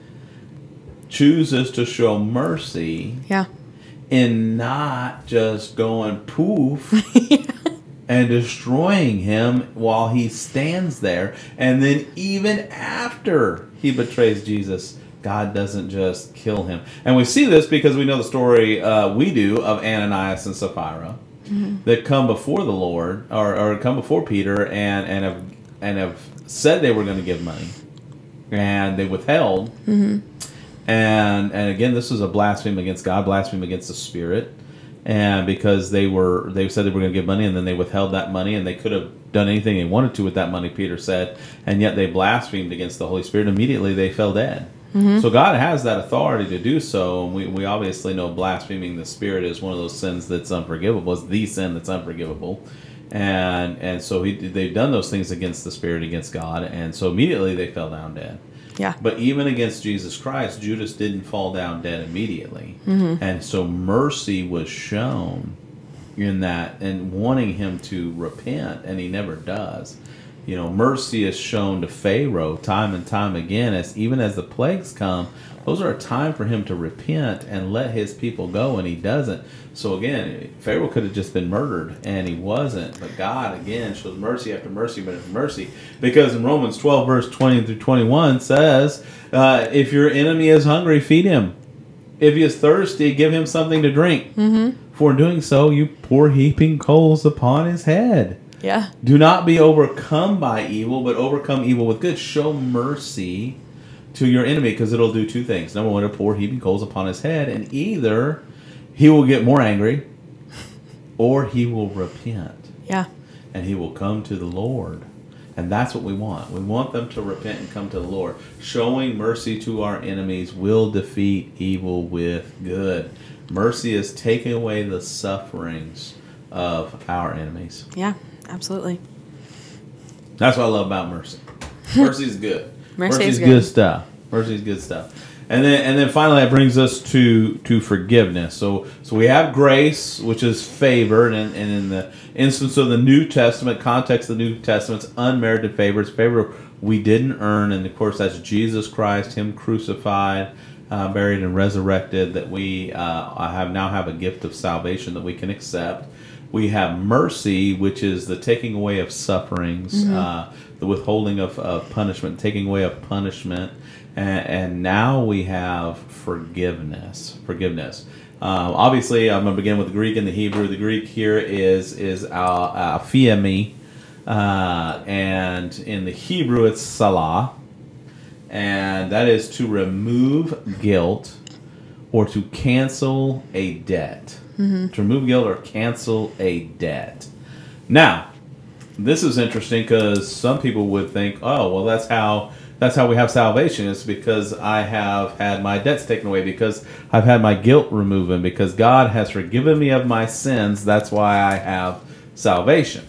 chooses to show mercy. Yeah. In not just going poof. Yeah. And destroying him while he stands there. And then even after he betrays Jesus, God doesn't just kill him. And we see this because we know the story uh, we do of Ananias and Sapphira, mm-hmm. that come before the Lord, or, or come before Peter and, and, have, and have said they were going to give money. And they withheld. Mm-hmm. And, and again, this was a blasphemy against God, blasphemy against the Spirit. And because they were, they said they were going to give money, and then they withheld that money, and they could have done anything they wanted to with that money, Peter said, and yet they blasphemed against the Holy Spirit. Immediately they fell dead. Mm-hmm. So God has that authority to do so, and we, we obviously know blaspheming the Spirit is one of those sins that's unforgivable. It's the sin that's unforgivable. And and so he, they've done those things against the Spirit, against God, and so immediately they fell down dead. Yeah. But even against Jesus Christ, Judas didn't fall down dead immediately. Mm-hmm. And so mercy was shown in that, and wanting him to repent, and he never does. You know, mercy is shown to Pharaoh time and time again, as even as the plagues come, those are a time for him to repent and let his people go, and he doesn't. So again, Pharaoh could have just been murdered, and he wasn't. But God, again, shows mercy after mercy after mercy. Because in Romans twelve, verse twenty through twenty-one says, uh, if your enemy is hungry, feed him. If he is thirsty, give him something to drink. Mm-hmm. For in doing so, you pour heaping coals upon his head. Yeah. Do not be overcome by evil, but overcome evil with good. Show mercy to your enemy, because it'll do two things. Number one, it'll pour heaping coals upon his head, and either he will get more angry or he will repent. Yeah. and he will come to the Lord. And that's what we want. We want them to repent and come to the Lord. Showing mercy to our enemies will defeat evil with good. Mercy is taking away the sufferings of our enemies. Yeah, absolutely. That's what I love about mercy. Mercy is good. Mercy Mercy is is good. good stuff. Mercy is good stuff. And then, and then finally, that brings us to to forgiveness. So, so we have grace, which is favor, and, and in the instance of the New Testament, context of the New Testament, it's unmerited favor. It's favor we didn't earn, and of course, that's Jesus Christ, Him crucified, uh, buried, and resurrected. That we uh, have now have a gift of salvation that we can accept. We have mercy, which is the taking away of sufferings, mm-hmm. uh, the withholding of, of punishment, taking away of punishment. And, and now we have forgiveness. Forgiveness. Um, obviously, I'm going to begin with the Greek and the Hebrew. The Greek here is is aphiemi, uh, and in the Hebrew it's salah, and that is to remove guilt or to cancel a debt. Mm-hmm. To remove guilt or cancel a debt. Now, this is interesting because some people would think, oh, well, that's how that's how we have salvation. It's because I have had my debts taken away, because I've had my guilt removed, and because God has forgiven me of my sins. That's why I have salvation.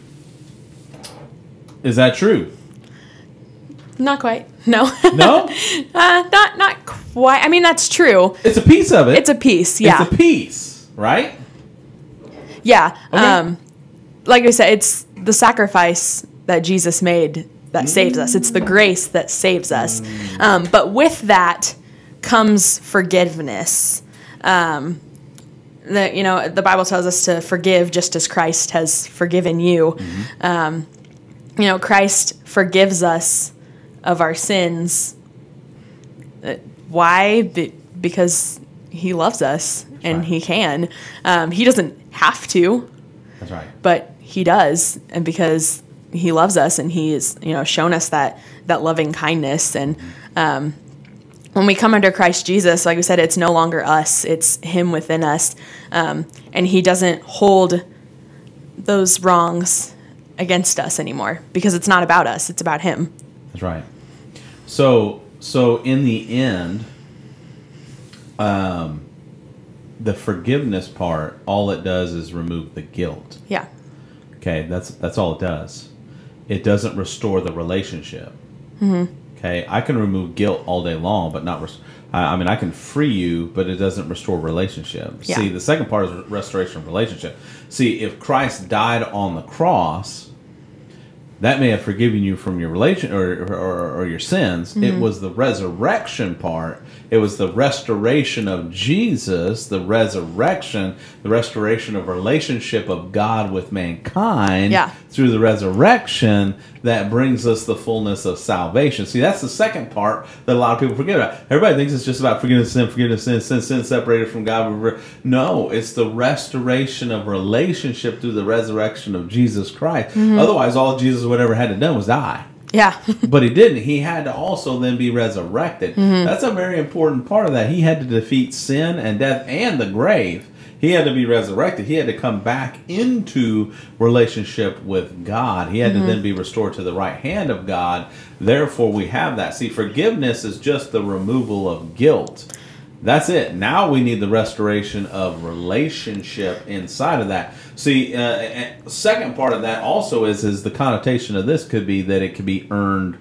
Is that true? Not quite. No. No? uh, not not quite. I mean, that's true. It's a piece of it. It's a piece. Yeah. It's a piece, right? Yeah. Okay. Um, like I said, it's the sacrifice that Jesus made that saves us. It's the grace that saves us. Um, but with that comes forgiveness. Um, the, you know, the Bible tells us to forgive just as Christ has forgiven you. Mm-hmm. Um, you know, Christ forgives us of our sins. Why? Be- because he loves us. That's and right. He can. Um, he doesn't have to. That's right. But he does, and because he loves us, and he has, you know, shown us that that loving kindness. And um, when we come under Christ Jesus, like we said, it's no longer us; it's Him within us, um, and He doesn't hold those wrongs against us anymore, because it's not about us; it's about Him. That's right. So, so in the end, um, the forgiveness part, all it does is remove the guilt. Yeah. Okay, that's that's all it does. It doesn't restore the relationship. Mm-hmm. Okay, I can remove guilt all day long, but not. Res- I, I mean, I can free you, but it doesn't restore relationship. Yeah. See, the second part is restoration of relationship. See, if Christ died on the cross, that may have forgiven you from your relation or or, or your sins. Mm-hmm. It was the resurrection part. It was the restoration of Jesus, the resurrection, the restoration of relationship of God with mankind yeah. through the resurrection that brings us the fullness of salvation. See, that's the second part that a lot of people forget about. Everybody thinks it's just about forgiveness of sin, forgiveness of sin, sin, sin separated from God. No, it's the restoration of relationship through the resurrection of Jesus Christ. Mm-hmm. Otherwise, all Jesus would ever had to do was die. Yeah. But he didn't. He had to also then be resurrected. Mm-hmm. That's a very important part of that. He had to defeat sin and death and the grave. He had to be resurrected. He had to come back into relationship with God. He had mm-hmm. to then be restored to the right hand of God. Therefore, we have that. See, forgiveness is just the removal of guilt. That's it. Now we need the restoration of relationship inside of that. See, uh, second part of that also is is the connotation of this could be that it could be earned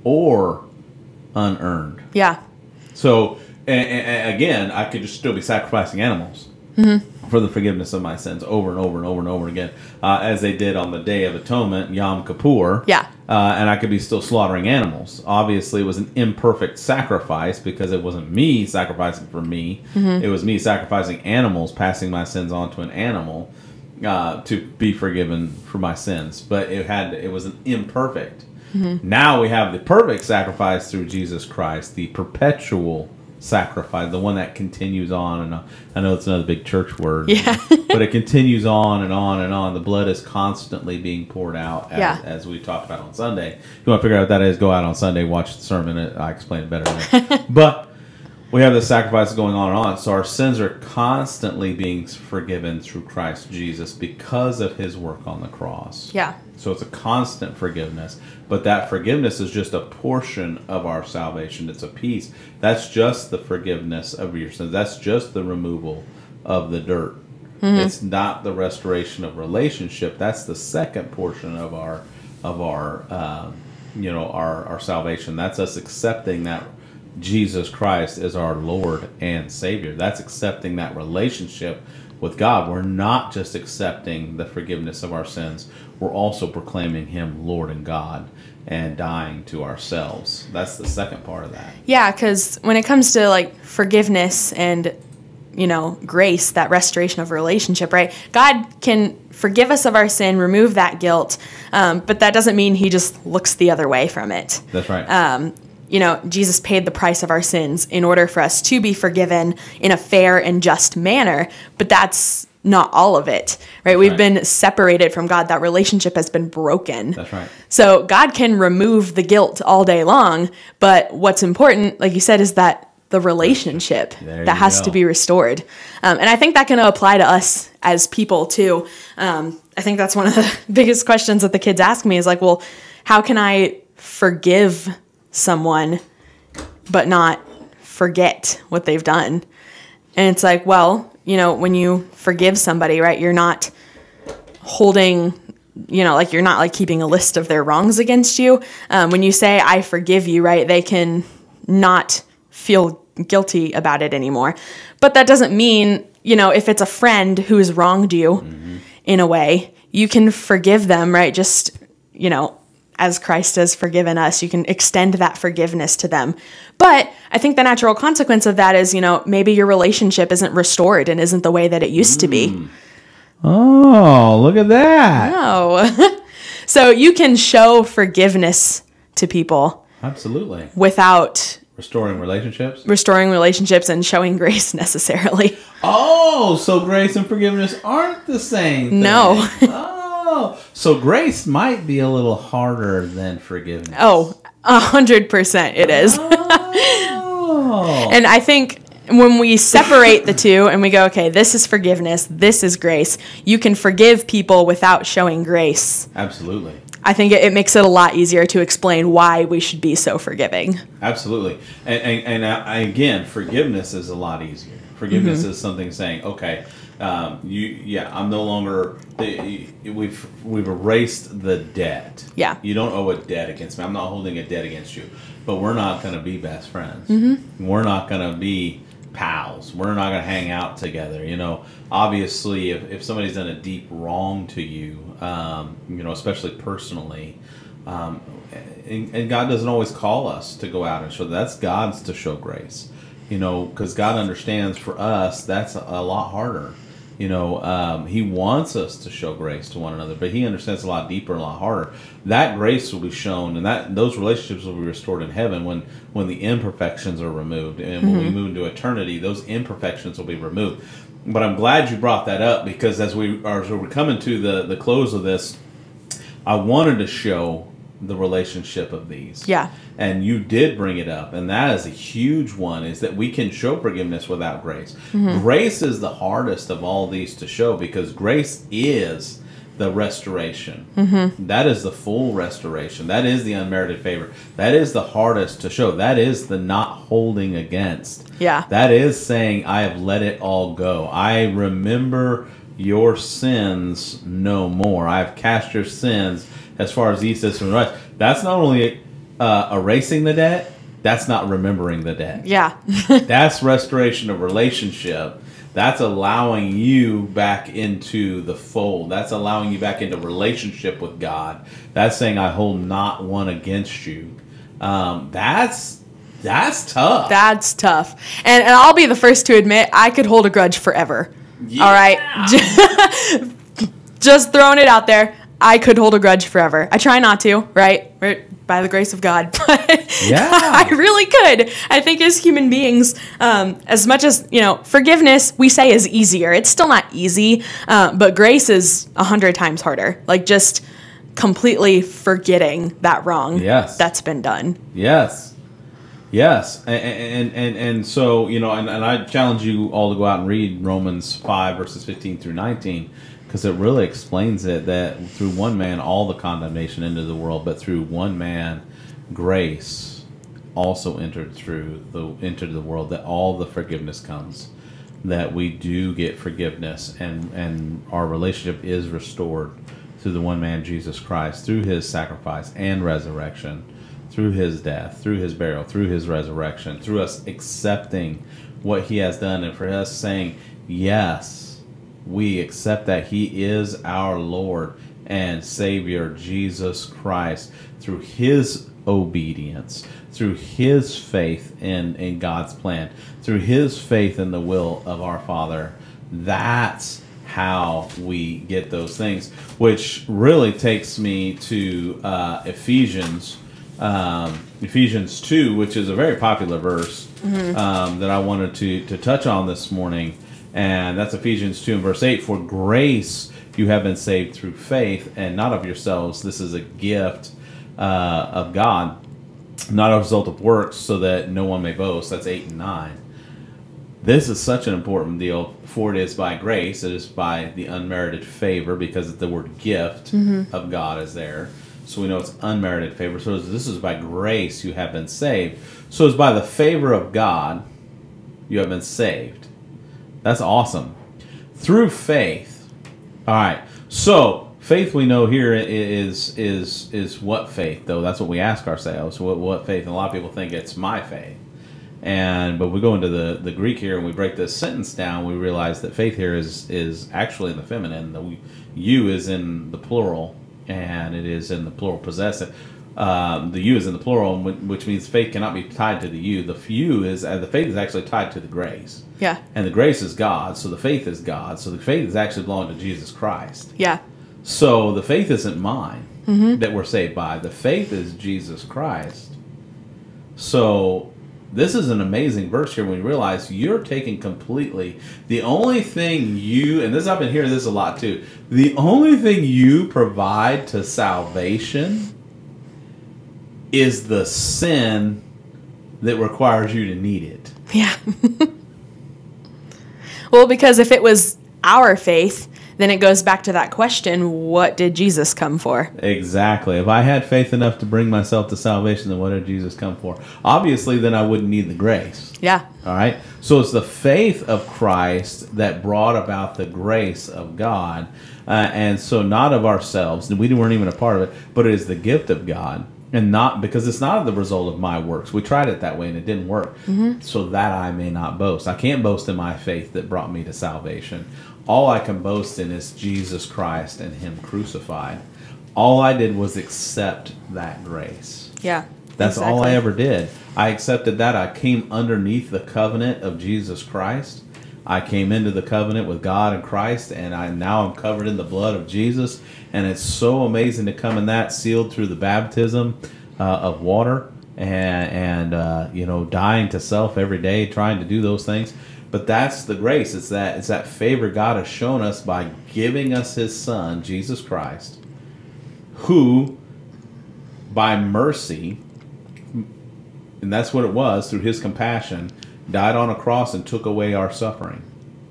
or unearned. Yeah. So, and, and again, I could just still be sacrificing animals mm-hmm. for the forgiveness of my sins over and over and over and over again, uh, as they did on the Day of Atonement, Yom Kippur. Yeah. Uh, and I could be still slaughtering animals. Obviously, it was an imperfect sacrifice because it wasn't me sacrificing for me. Mm-hmm. It was me sacrificing animals, passing my sins on to an animal uh, to be forgiven for my sins. But it had it was an imperfect. Mm-hmm. Now we have the perfect sacrifice through Jesus Christ, the perpetual sacrifice, the one that continues on and on. I know it's another big church word, yeah. but it continues on and on and on. The blood is constantly being poured out, as, yeah. as we talked about on Sunday. If you want to figure out what that is, go out on Sunday, watch the sermon. I explain it better than that. But we have the sacrifice going on and on. So our sins are constantly being forgiven through Christ Jesus because of his work on the cross. Yeah. So it's a constant forgiveness. But that forgiveness is just a portion of our salvation. It's a piece. That's just the forgiveness of your sins. That's just the removal of the dirt. Mm-hmm. It's not the restoration of relationship. That's the second portion of our of our um, you know our our salvation. That's us accepting that Jesus Christ is our Lord and Savior. That's accepting that relationship with God. We're not just accepting the forgiveness of our sins. We're also proclaiming him Lord and God and dying to ourselves. That's the second part of that. Yeah, because when it comes to like forgiveness and, you know, grace, that restoration of relationship, right? God can forgive us of our sin, remove that guilt, um, but that doesn't mean he just looks the other way from it. That's right. Um, you know, Jesus paid the price of our sins in order for us to be forgiven in a fair and just manner, but that's not all of it, right? That's We've right. been separated from God. That relationship has been broken. That's right. So God can remove the guilt all day long, but what's important, like you said, is that the relationship there that has go. to be restored. Um, and I think that can apply to us as people too. Um, I think that's one of the biggest questions that the kids ask me is like, well, how can I forgive someone but not forget what they've done? And it's like, well, you know, when you forgive somebody, right, you're not holding, you know, like you're not like keeping a list of their wrongs against you. Um, when you say, I forgive you, right, they can not feel guilty about it anymore. But that doesn't mean, you know, if it's a friend who has wronged you mm-hmm. in a way, you can forgive them, right? Just, you know, as Christ has forgiven us, you can extend that forgiveness to them. But I think the natural consequence of that is, you know, maybe your relationship isn't restored and isn't the way that it used mm. to be. Oh, look at that. No. So you can show forgiveness to people. Absolutely. Without restoring relationships? Restoring relationships and showing grace necessarily. Oh, so grace and forgiveness aren't the same thing. No. Oh, so grace might be a little harder than forgiveness. Oh, a hundred percent it is. Oh. And I think when we separate the two and we go, okay, this is forgiveness, this is grace, you can forgive people without showing grace. Absolutely. I think it, it makes it a lot easier to explain why we should be so forgiving. Absolutely. And, and, and I, again, forgiveness is a lot easier. Forgiveness mm-hmm. is something saying, okay, um, you, yeah, I'm no longer, the, we've we've erased the debt. Yeah. You don't owe a debt against me. I'm not holding a debt against you. But we're not going to be best friends. Mm-hmm. We're not going to be pals. We're not going to hang out together. You know, obviously, if, if somebody's done a deep wrong to you, um, you know, especially personally, um, and, and God doesn't always call us to go out and show that. That's God's to show grace. You know, because God understands for us that's a, a lot harder. You know, um, he wants us to show grace to one another, but he understands a lot deeper and a lot harder. That grace will be shown, and that those relationships will be restored in heaven when, when the imperfections are removed. And when mm-hmm. we move into eternity, those imperfections will be removed. But I'm glad you brought that up, because as we are as we're coming to the, the close of this, I wanted to show the relationship of these. Yeah. And you did bring it up, and that is a huge one, is that we can show forgiveness without grace. Mm-hmm. Grace is the hardest of all these to show, because grace is the restoration. Mm-hmm. That is the full restoration. That is the unmerited favor. That is the hardest to show. That is the not holding against. Yeah. That is saying, I have let it all go. I remember your sins no more. I have cast your sins as far as the east is from the west. That's not only uh, erasing the debt, that's not remembering the debt. Yeah. That's restoration of relationship. That's allowing you back into the fold. That's allowing you back into relationship with God. That's saying, I hold not one against you. Um, that's that's tough. That's tough. And, and I'll be the first to admit, I could hold a grudge forever. Yeah. All right? Just throwing it out there. I could hold a grudge forever. I try not to, right? right? By the grace of God. But yeah. I really could. I think as human beings, um, as much as, you know, forgiveness we say is easier. It's still not easy, uh, but grace is a hundred times harder. Like just completely forgetting that wrong yes. that's been done. Yes. Yes, and and and, and so you know, and, and I challenge you all to go out and read Romans five verses fifteen through nineteen, because it really explains it that through one man all the condemnation into the world, but through one man grace also entered through the entered the world, that all the forgiveness comes, that we do get forgiveness, and and our relationship is restored through the one man Jesus Christ, through his sacrifice and resurrection, through his death, through his burial, through his resurrection, through us accepting what he has done, and for us saying, yes, we accept that he is our Lord and Savior, Jesus Christ, through his obedience, through his faith in, in God's plan, through his faith in the will of our Father. That's how we get those things, which really takes me to uh, Ephesians Um, Ephesians two, which is a very popular verse mm-hmm. um, that I wanted to, to touch on this morning. And that's Ephesians two and verse eight. For grace you have been saved through faith, and not of yourselves. This is a gift uh, of God, not a result of works, so that no one may boast. That's eight and nine. This is such an important deal, for it is by grace. It is by the unmerited favor, because the word gift mm-hmm. of God is there. So we know it's unmerited favor. So this is by grace you have been saved. So it's by the favor of God you have been saved. That's awesome. Through faith. All right. So faith, we know here is is is what faith, though? That's what we ask ourselves. What what faith? And a lot of people think it's my faith. And but we go into the, the Greek here and we break this sentence down. We realize that faith here is is actually in the feminine. The you is in the plural, and it is in the plural possessive. Um, the you is in the plural, which means faith cannot be tied to the you. The you is uh, the faith is actually tied to the grace. Yeah. And the grace is God, so the faith is God. So the faith is actually belonging to Jesus Christ. Yeah. So the faith isn't mine mm-hmm. that we're saved by. The faith is Jesus Christ. So this is an amazing verse here when you realize you're taking completely the only thing you, and this I've been hearing this a lot too, the only thing you provide to salvation is the sin that requires you to need it. Yeah. Well, because if it was our faith, then it goes back to that question, what did Jesus come for? Exactly. If I had faith enough to bring myself to salvation, then what did Jesus come for? Obviously, then I wouldn't need the grace. Yeah. All right? So it's the faith of Christ that brought about the grace of God. Uh, and so not of ourselves, and we weren't even a part of it, but it is the gift of God. And not because it's not the result of my works. We tried it that way and it didn't work. Mm-hmm. So that I may not boast. I can't boast in my faith that brought me to salvation. All I can boast in is Jesus Christ and Him crucified. All I did was accept that grace. Yeah. That's exactly. all I ever did. I accepted that. I came underneath the covenant of Jesus Christ. I came into the covenant with God and Christ, and I now I'm covered in the blood of Jesus. And it's so amazing to come in that, sealed through the baptism uh, of water, and, and uh, you know, dying to self every day, trying to do those things. But that's the grace. It's that it's that favor God has shown us by giving us His Son, Jesus Christ, who, by mercy, and that's what it was, through His compassion, died on a cross and took away our suffering.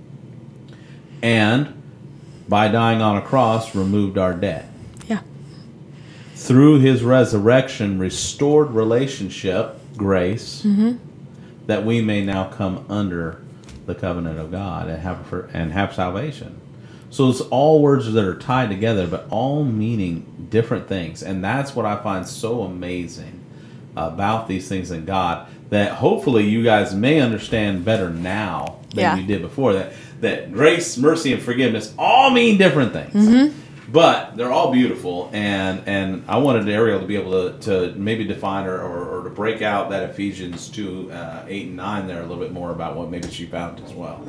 And by dying on a cross, removed our debt. Yeah. Through His resurrection, restored relationship, grace, mm-hmm. that we may now come under the covenant of God and have and have salvation. So it's all words that are tied together, but all meaning different things. And that's what I find so amazing about these things in God, that hopefully you guys may understand better now than yeah. you did before. That that grace, mercy, and forgiveness all mean different things. Mm-hmm. But they're all beautiful, and, and I wanted Ariel to be able to, to maybe define or, or, or to break out that Ephesians two, uh, eight and nine there a little bit more about what maybe she found as well.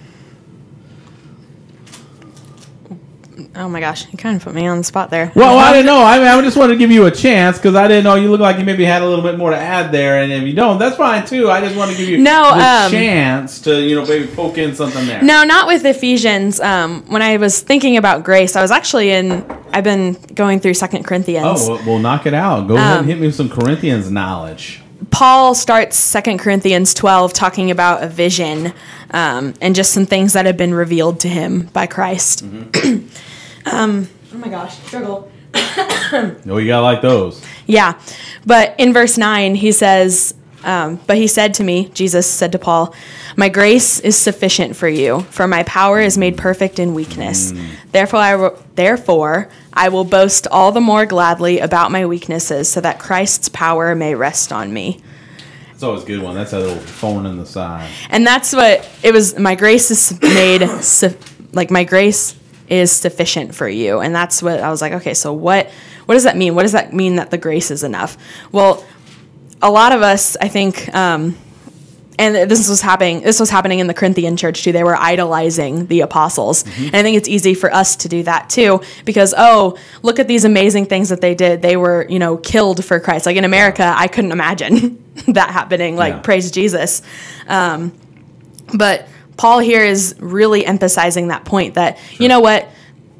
Oh my gosh, you kind of put me on the spot there. Well, I didn't know. I mean, I just wanted to give you a chance because I didn't know. You look like you maybe had a little bit more to add there, and if you don't, that's fine too. I just want to give you no, the um, chance to, you know, maybe poke in something there. No, not with Ephesians. Um, when I was thinking about grace, I was actually in. I've been going through Second Corinthians. Oh, well, we'll knock it out. Go um, ahead and hit me with some Corinthians knowledge. Paul starts Second Corinthians twelve talking about a vision um, and just some things that have been revealed to him by Christ. Mm-hmm. um, oh my gosh, struggle. No, you gotta like those. Yeah, but in verse nine, he says, um, but he said to me, Jesus said to Paul, my grace is sufficient for you, for my power is made perfect in weakness. Mm. Therefore, I will, therefore, I will boast all the more gladly about my weaknesses, so that Christ's power may rest on me. It's always a good one. That's a little thorn in the side. And that's what it was. My grace is made, su- like my grace is sufficient for you. And that's what I was like, okay, so what, what does that mean? What does that mean that the grace is enough? Well, a lot of us, I think, um, and this was happening. This was happening in the Corinthian church too. They were idolizing the apostles, mm-hmm. and I think it's easy for us to do that too, because oh, look at these amazing things that they did. They were, you know, killed for Christ. Like in America, I couldn't imagine that happening. Like yeah. Praise Jesus, um, but Paul here is really emphasizing that point that sure. you know what.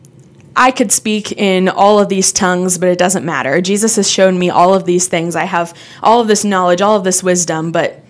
I could speak in all of these tongues, but it doesn't matter. Jesus has shown me all of these things. I have all of this knowledge, all of this wisdom, but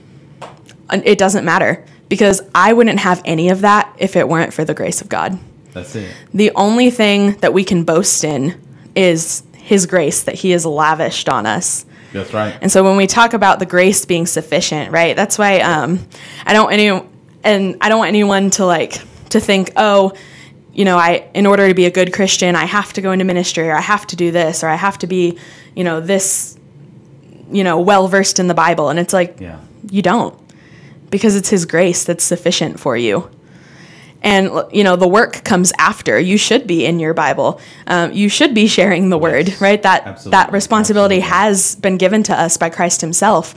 it doesn't matter because I wouldn't have any of that if it weren't for the grace of God. That's it. The only thing that we can boast in is his grace that he has lavished on us. That's right. And so when we talk about the grace being sufficient, right, that's why um, I don't any and I don't want anyone to like to think, oh, you know, I in order to be a good Christian, I have to go into ministry or I have to do this or I have to be, you know, this, you know, well versed in the Bible. And it's like, yeah. you don't. Because it's his grace that's sufficient for you. And, you know, the work comes after. You should be in your Bible. Um, you should be sharing the yes, word, right? That absolutely. that responsibility Absolutely. has been given to us by Christ himself.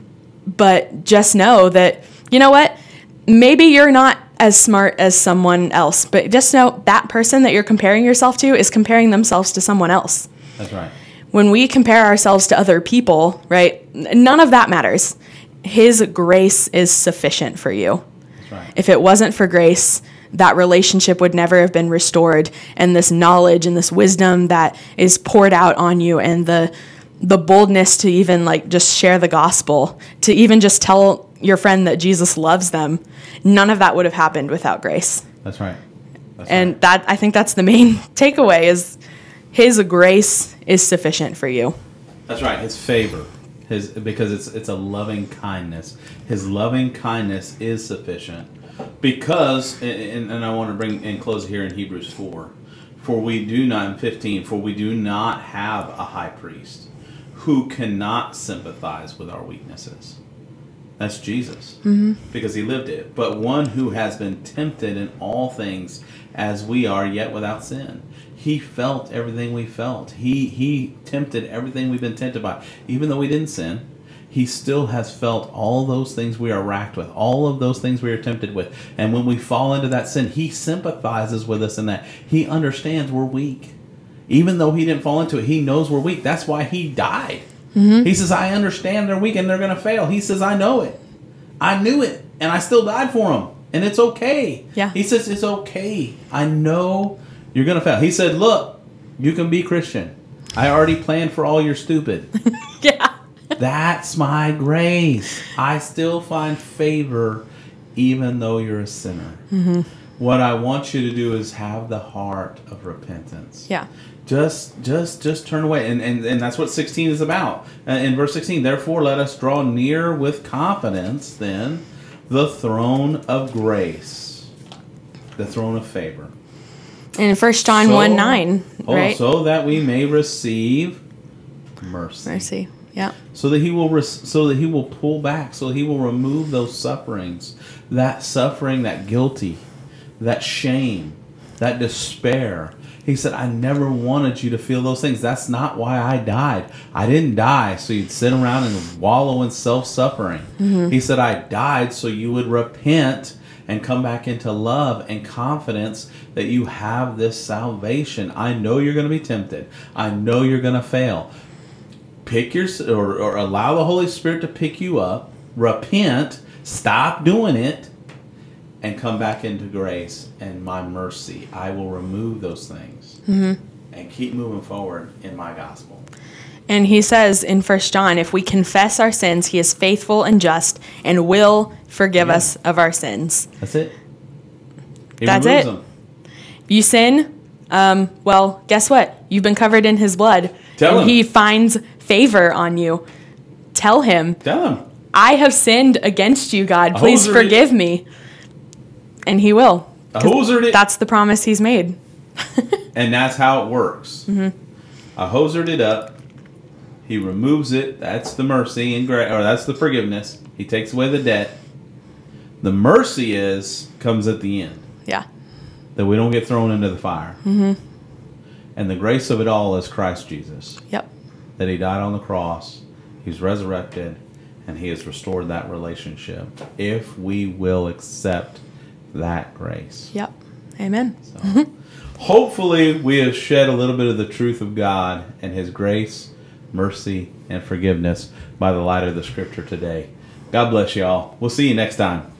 But just know that, you know what? Maybe you're not as smart as someone else. But just know that person that you're comparing yourself to is comparing themselves to someone else. That's right. When we compare ourselves to other people, right, none of that matters. His grace is sufficient for you. That's right. If it wasn't for grace, that relationship would never have been restored, and this knowledge and this wisdom that is poured out on you, and the the boldness to even like just share the gospel, to even just tell your friend that Jesus loves them, none of that would have happened without grace. That's right. That's and right. that I think that's the main takeaway is his grace is sufficient for you. That's right. His favor. His, because it's it's a loving kindness. His loving kindness is sufficient. Because, and, and I want to bring and close here in Hebrews four. For we do not, in fifteen, for we do not have a high priest who cannot sympathize with our weaknesses. That's Jesus. Mm-hmm. Because he lived it. But one who has been tempted in all things as we are, yet without sin. He felt everything we felt. He he tempted everything we've been tempted by. Even though we didn't sin, he still has felt all those things we are racked with, all of those things we are tempted with. And when we fall into that sin, he sympathizes with us in that. He understands we're weak. Even though he didn't fall into it, he knows we're weak. That's why he died. Mm-hmm. He says, I understand they're weak and they're going to fail. He says, I know it. I knew it. And I still died for them. And it's okay. Yeah. He says, it's okay. I know you're going to fail. He said, look, you can be Christian. I already planned for all your stupid. Yeah. That's my grace. I still find favor even though you're a sinner. Mm-hmm. What I want you to do is have the heart of repentance. Yeah. Just just, just turn away. And, and, and that's what sixteen is about. Uh, in verse sixteen, therefore let us draw near with confidence then the throne of grace, the throne of favor. In First John so, one nine, right? Oh, so that we may receive mercy. Mercy, yeah. So that he will, res- so that he will pull back, so that he will remove those sufferings, that suffering, that guilty, that shame, that despair. He said, I never wanted you to feel those things. That's not why I died. I didn't die so you'd sit around and wallow in self-suffering. Mm-hmm. He said, I died so you would repent and come back into love and confidence that you have this salvation. I know you're going to be tempted. I know you're going to fail. Pick your, or, or allow the Holy Spirit to pick you up. Repent. Stop doing it. And come back into grace and my mercy. I will remove those things. Mm-hmm. And keep moving forward in my gospel. And he says in First John, if we confess our sins, he is faithful and just and will forgive Yeah. us of our sins. That's it. He That's removes it. them. If you sin, um, well, guess what? You've been covered in his blood. Tell and him. he finds favor on you. Tell him, Tell him. I have sinned against you, God. A Please hoser forgive me. And he will. A 'Cause hoser did. That's the promise he's made. And that's how it works. Mm-hmm. A hosered it up. He removes it. That's the mercy and grace, or that's the forgiveness. He takes away the debt. The mercy is comes at the end, Yeah. that we don't get thrown into the fire. Mm-hmm. And the grace of it all is Christ Jesus. Yep. That he died on the cross, he's resurrected, and he has restored that relationship. If we will accept that grace. Yep. Amen. So, hopefully we have shed a little bit of the truth of God and his grace, mercy, and forgiveness by the light of the scripture today. God bless y'all. We'll see you next time.